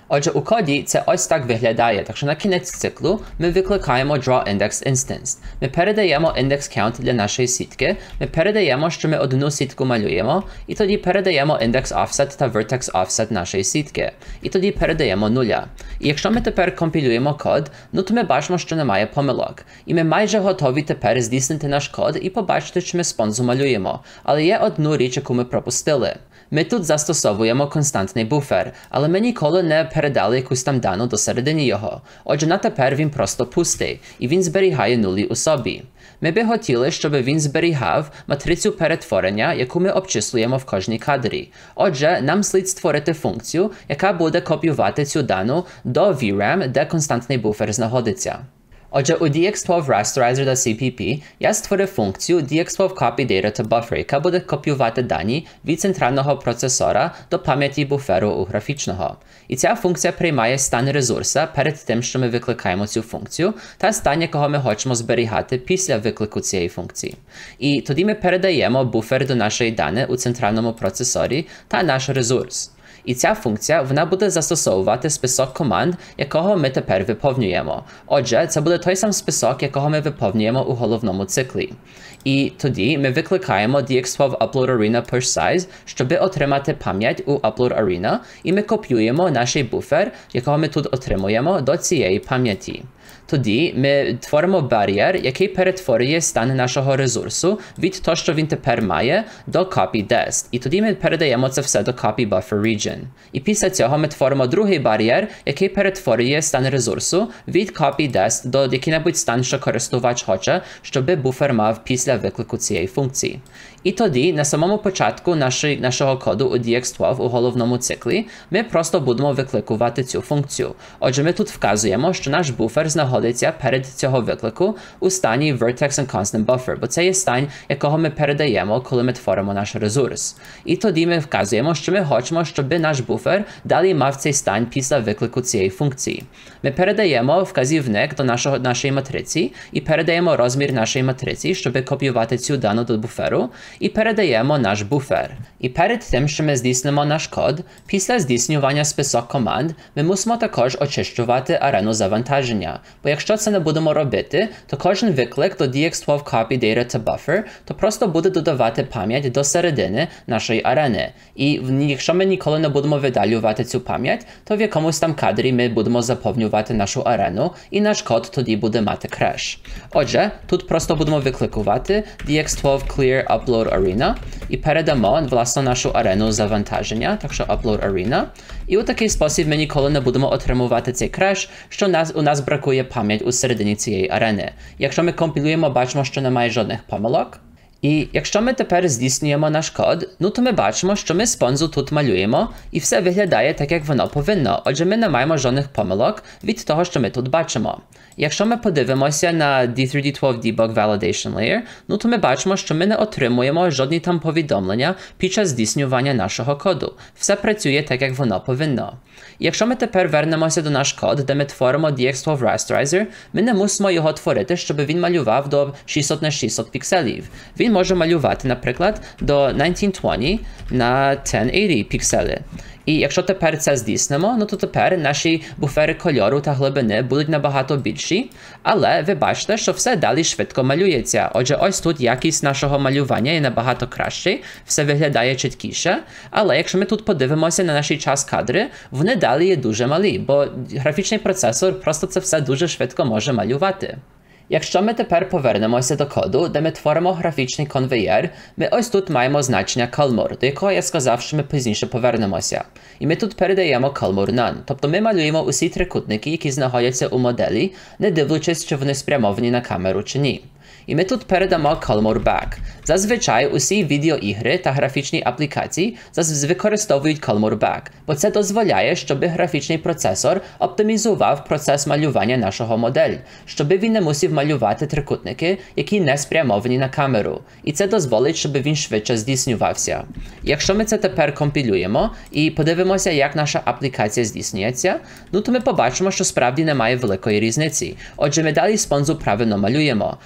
Отже, у коді це ось так виглядає, так що на кінець циклу ми викликаємо drawIndexInstance. Ми передаємо IndexCount для нашої сітки, ми передаємо, що ми одну сітку малюємо, і тоді передаємо IndexOffset та VertexOffset нашої сітки. І тоді передаємо нуля. І якщо ми тепер компілюємо код, ну то ми бачимо, що немає помилок. І ми майже готові тепер здійснити наш код і побачити, що ми спонзу малюємо. Але є одну річ, яку ми пропустили. Ми тут застосовуємо константний буфер, але ми ніколи не передали якусь там дану до середини його. Отже, на тепер він просто пустий, і він зберігає нулі у собі. Ми би хотіли, щоб він зберігав матрицю перетворення, яку ми обчислюємо в кожній кадрі. Отже, нам слід створити функцію, яка буде копіювати цю дану до ві рем, де константний буфер знаходиться. Отже, у ді ікс twelve Rasterizer та сі пі пі я створив функцію ді ікс twelve Copy Data to Buffer, яка буде копіювати дані від центрального процесора до пам'яті буферу у графічного. І ця функція приймає стан ресурса перед тим, що ми викликаємо цю функцію, та стан, якого ми хочемо зберігати після виклику цієї функції. І тоді ми передаємо буфер до нашої дані у центральному процесорі та наш ресурс. І ця функція, вона буде застосовувати список команд, якого ми тепер виповнюємо. Отже, це буде той самий список, якого ми виповнюємо у головному циклі. І тоді ми викликаємо ді ікс twelve Upload Arena Push Size, щоб отримати пам'ять у Upload Arena, і ми копіюємо наш буфер, якого ми тут отримуємо, до цієї пам'яті. Тоді ми творимо бар'єр, який перетворює стан нашого ресурсу від того, що він тепер має, до copy_dest. І тоді ми передаємо це все до copy buffer region. І після цього ми творимо другий бар'єр, який перетворює стан ресурсу від copy_dest до який-небудь стан, що користувач хоче, щоб буфер мав після виклику цієї функції. І тоді, на самому початку нашої, нашого коду у ді ікс twelve у головному циклі, ми просто будемо викликувати цю функцію. Отже, ми тут вказуємо, що наш буфер знаходиться перед цього виклику у стані Vertex and Constant Buffer, бо це є стан, якого ми передаємо, коли ми творимо наш ресурс. І тоді ми вказуємо, що ми хочемо, щоб наш буфер далі мав цей стан після виклику цієї функції. Ми передаємо вказівник до нашого, нашої матриці і передаємо розмір нашої матриці, щоб копіювати цю дану до буферу, і передаємо наш буфер. І перед тим, що ми здійснимо наш код, після здійснювання список команд, ми мусимо також очищувати арену завантаження. Бо якщо це не будемо робити, то кожен виклик до ді ікс twelve Copy Data to Buffer, то просто буде додавати пам'ять до середини нашої арени. І якщо ми ніколи не будемо видалювати цю пам'ять, то в якомусь там кадрі ми будемо заповнювати нашу арену, і наш код тоді буде мати креш. Отже, тут просто будемо викликувати ді ікс twelve Clear Upload Arena і передамо, власне, нашу арену завантаження, так що Upload Arena. І у такий спосіб ми ніколи не будемо отримувати цей креш, що нас, у нас бракує пам'ять у середині цієї арени. Якщо ми компілюємо, бачимо, що немає жодних помилок. І якщо ми тепер здійснюємо наш код, ну то ми бачимо, що ми спонзу тут малюємо, і все виглядає так, як воно повинно. Отже, ми не маємо жодних помилок від того, що ми тут бачимо. Якщо ми подивимося на ді три ді twelve Debug Validation Layer, ну то ми бачимо, що ми не отримуємо жодні там повідомлення під час здійснювання нашого коду. Все працює так, як воно повинно. І якщо ми тепер вернемося до наш код, де ми творимо ді ікс twelve Rasterizer, ми не мусимо його творити, щоб він малював до шістсот на шістсот пікселів. Він може малювати, наприклад, до тисяча двісті на тисяча вісімдесят пікселі. І якщо тепер це здійснимо, ну то тепер наші буфери кольору та глибини будуть набагато більші, але ви бачите, що все далі швидко малюється. Отже, ось тут якість нашого малювання є набагато кращий, все виглядає чіткіше, але якщо ми тут подивимося на наші час кадри, вони далі є дуже малі, бо графічний процесор просто це все дуже швидко може малювати. Якщо ми тепер повернемося до коду, де ми творимо графічний конвеєр, ми ось тут маємо значення colmor, до якого я сказав, що ми пізніше повернемося. І ми тут передаємо colmor none, тобто ми малюємо усі трикутники, які знаходяться у моделі, не дивлячись, чи вони спрямовані на камеру чи ні. І ми тут передамо colmor back. Зазвичай усі відеоігри та графічні аплікації використовують colmor back, бо це дозволяє, щоб графічний процесор оптимізував процес малювання нашого модель, щоб він не мусив малювати трикутники, які не спрямовані на камеру. І це дозволить, щоб він швидше здійснювався. Якщо ми це тепер компілюємо і подивимося, як наша аплікація здійснюється, ну то ми побачимо, що справді немає великої різниці. Отже, ми далі спонзу правильно малюємо. Але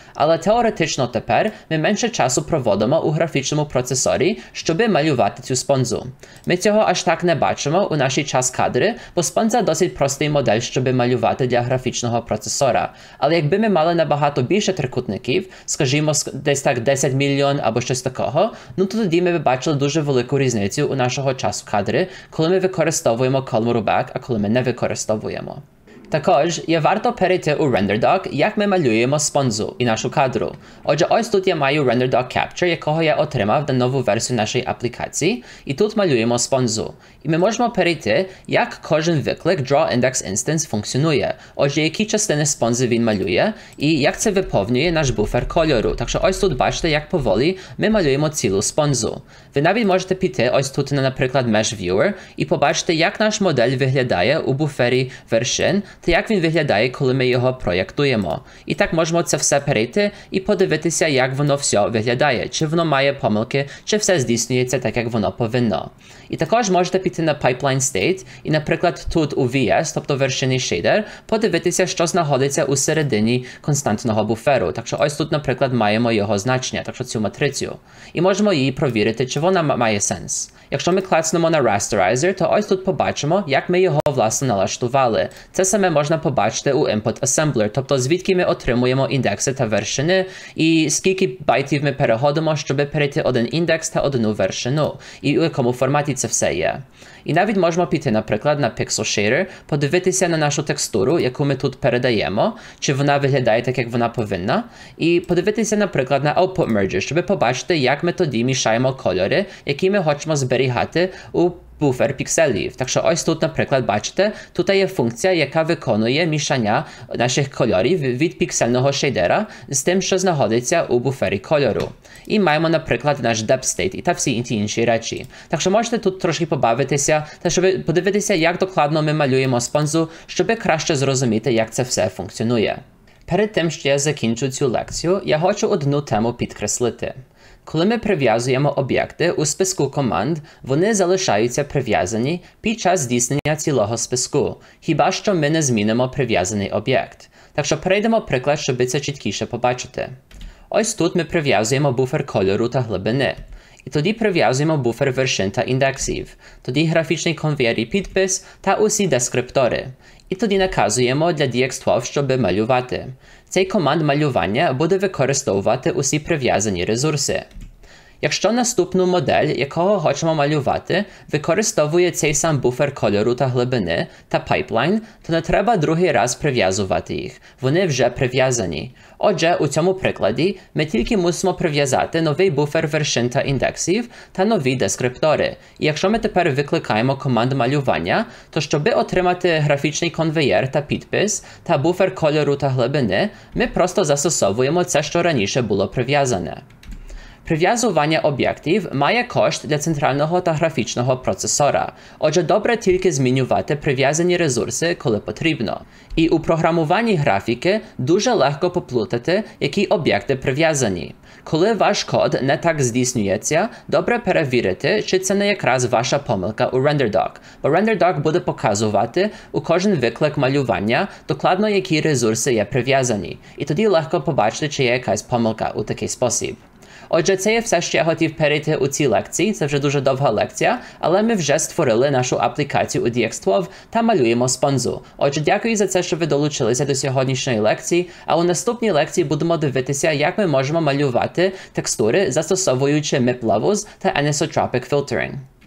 теоретично тепер ми менше часу проводимо у графічному процесорі, щоби малювати цю спонзу. Ми цього аж так не бачимо у нашій час кадри, бо спонза досить простий модель, щоби малювати для графічного процесора. Але якби ми мали набагато більше трикутників, скажімо, десь так десять мільйон або щось такого, ну то тоді ми б бачили дуже велику різницю у нашого часу кадри, коли ми використовуємо Column Rollback, а коли ми не використовуємо. Також є варто перейти у RenderDoc, як ми малюємо спонзу і нашу кадру. Отже, ось тут я маю RenderDoc Capture, якого я отримав на нову версію нашої аплікації, і тут малюємо спонзу. І ми можемо перейти, як кожен виклик drawIndexInstance функціонує. Отже, які частини спонзи він малює, і як це виповнює наш буфер кольору. Так що ось тут бачите, як поволі ми малюємо цілу спонзу. Ви навіть можете піти ось тут на, наприклад, Mesh Viewer, і побачити, як наш модель виглядає у буфері вершин, та як він виглядає, коли ми його проєктуємо. І так можемо це все перейти і подивитися, як воно все виглядає, чи воно має помилки, чи все здійснюється так, як воно повинно. І також можете піти на Pipeline State і, наприклад, тут у ві ес, тобто вершинний шейдер, подивитися, що знаходиться у середині константного буферу. Так що ось тут, наприклад, маємо його значення, так що цю матрицю. І можемо її провірити, чи вона має сенс. Якщо ми клацнемо на Rasterizer, то ось тут побачимо, як ми його, власне, налаштували. Це саме можна побачити у Input Assembler, тобто звідки ми отримуємо індекси та вершини, і скільки байтів ми переходимо, щоб перейти один індекс та одну вершину, і у якому форматі це все є. І навіть можемо піти, наприклад, на Pixel Shader, подивитися на нашу текстуру, яку ми тут передаємо, чи вона виглядає так, як вона повинна, і подивитися, наприклад, на Output Merger, щоб побачити, як ми тоді мішаємо кольори, які ми хочемо зберігати у буфер пікселів. Так що ось тут, наприклад, бачите, тут є функція, яка виконує мішання наших кольорів від піксельного шейдера з тим, що знаходиться у буфері кольору. І маємо, наприклад, наш Depth State і та всі ті інші речі. Так що можете тут трошки побавитися, та щоб подивитися, як докладно ми малюємо спонзу, щоб краще зрозуміти, як це все функціонує. Перед тим, що я закінчу цю лекцію, я хочу одну тему підкреслити. Коли ми прив'язуємо об'єкти у списку команд, вони залишаються прив'язані під час здійснення цілого списку, хіба що ми не змінимо прив'язаний об'єкт. Так що перейдемо приклад, щоб це чіткіше побачити. Ось тут ми прив'язуємо буфер кольору та глибини. І тоді прив'язуємо буфер вершин та індексів, тоді графічний конвейер і підпис та усі дескриптори. І тоді наказуємо для ді ікс дванадцять, щоб малювати. Цей команд малювання буде використовувати усі прив'язані ресурси. Якщо наступну модель, якого хочемо малювати, використовує цей сам буфер кольору та глибини та пайплайн, то не треба другий раз прив'язувати їх. Вони вже прив'язані. Отже, у цьому прикладі ми тільки мусимо прив'язати новий буфер вершин та індексів та нові дескриптори. І якщо ми тепер викликаємо команду малювання, то щоб отримати графічний конвеєр та підпис та буфер кольору та глибини, ми просто застосовуємо це, що раніше було прив'язане. Прив'язування об'єктів має кошт для центрального та графічного процесора, отже добре тільки змінювати прив'язані ресурси, коли потрібно. І у програмуванні графіки дуже легко поплутати, які об'єкти прив'язані. Коли ваш код не так здійснюється, добре перевірити, чи це не якраз ваша помилка у RenderDoc, бо RenderDoc буде показувати у кожен виклик малювання докладно, які ресурси є прив'язані, і тоді легко побачити, чи є якась помилка у такий спосіб. Отже, це є все, що я хотів перейти у цій лекції, це вже дуже довга лекція, але ми вже створили нашу аплікацію у ді ікс дванадцять та малюємо спонзу. Отже, дякую за це, що ви долучилися до сьогоднішньої лекції, а у наступній лекції будемо дивитися, як ми можемо малювати текстури, застосовуючи Mip Levels та Anisotropic Filtering.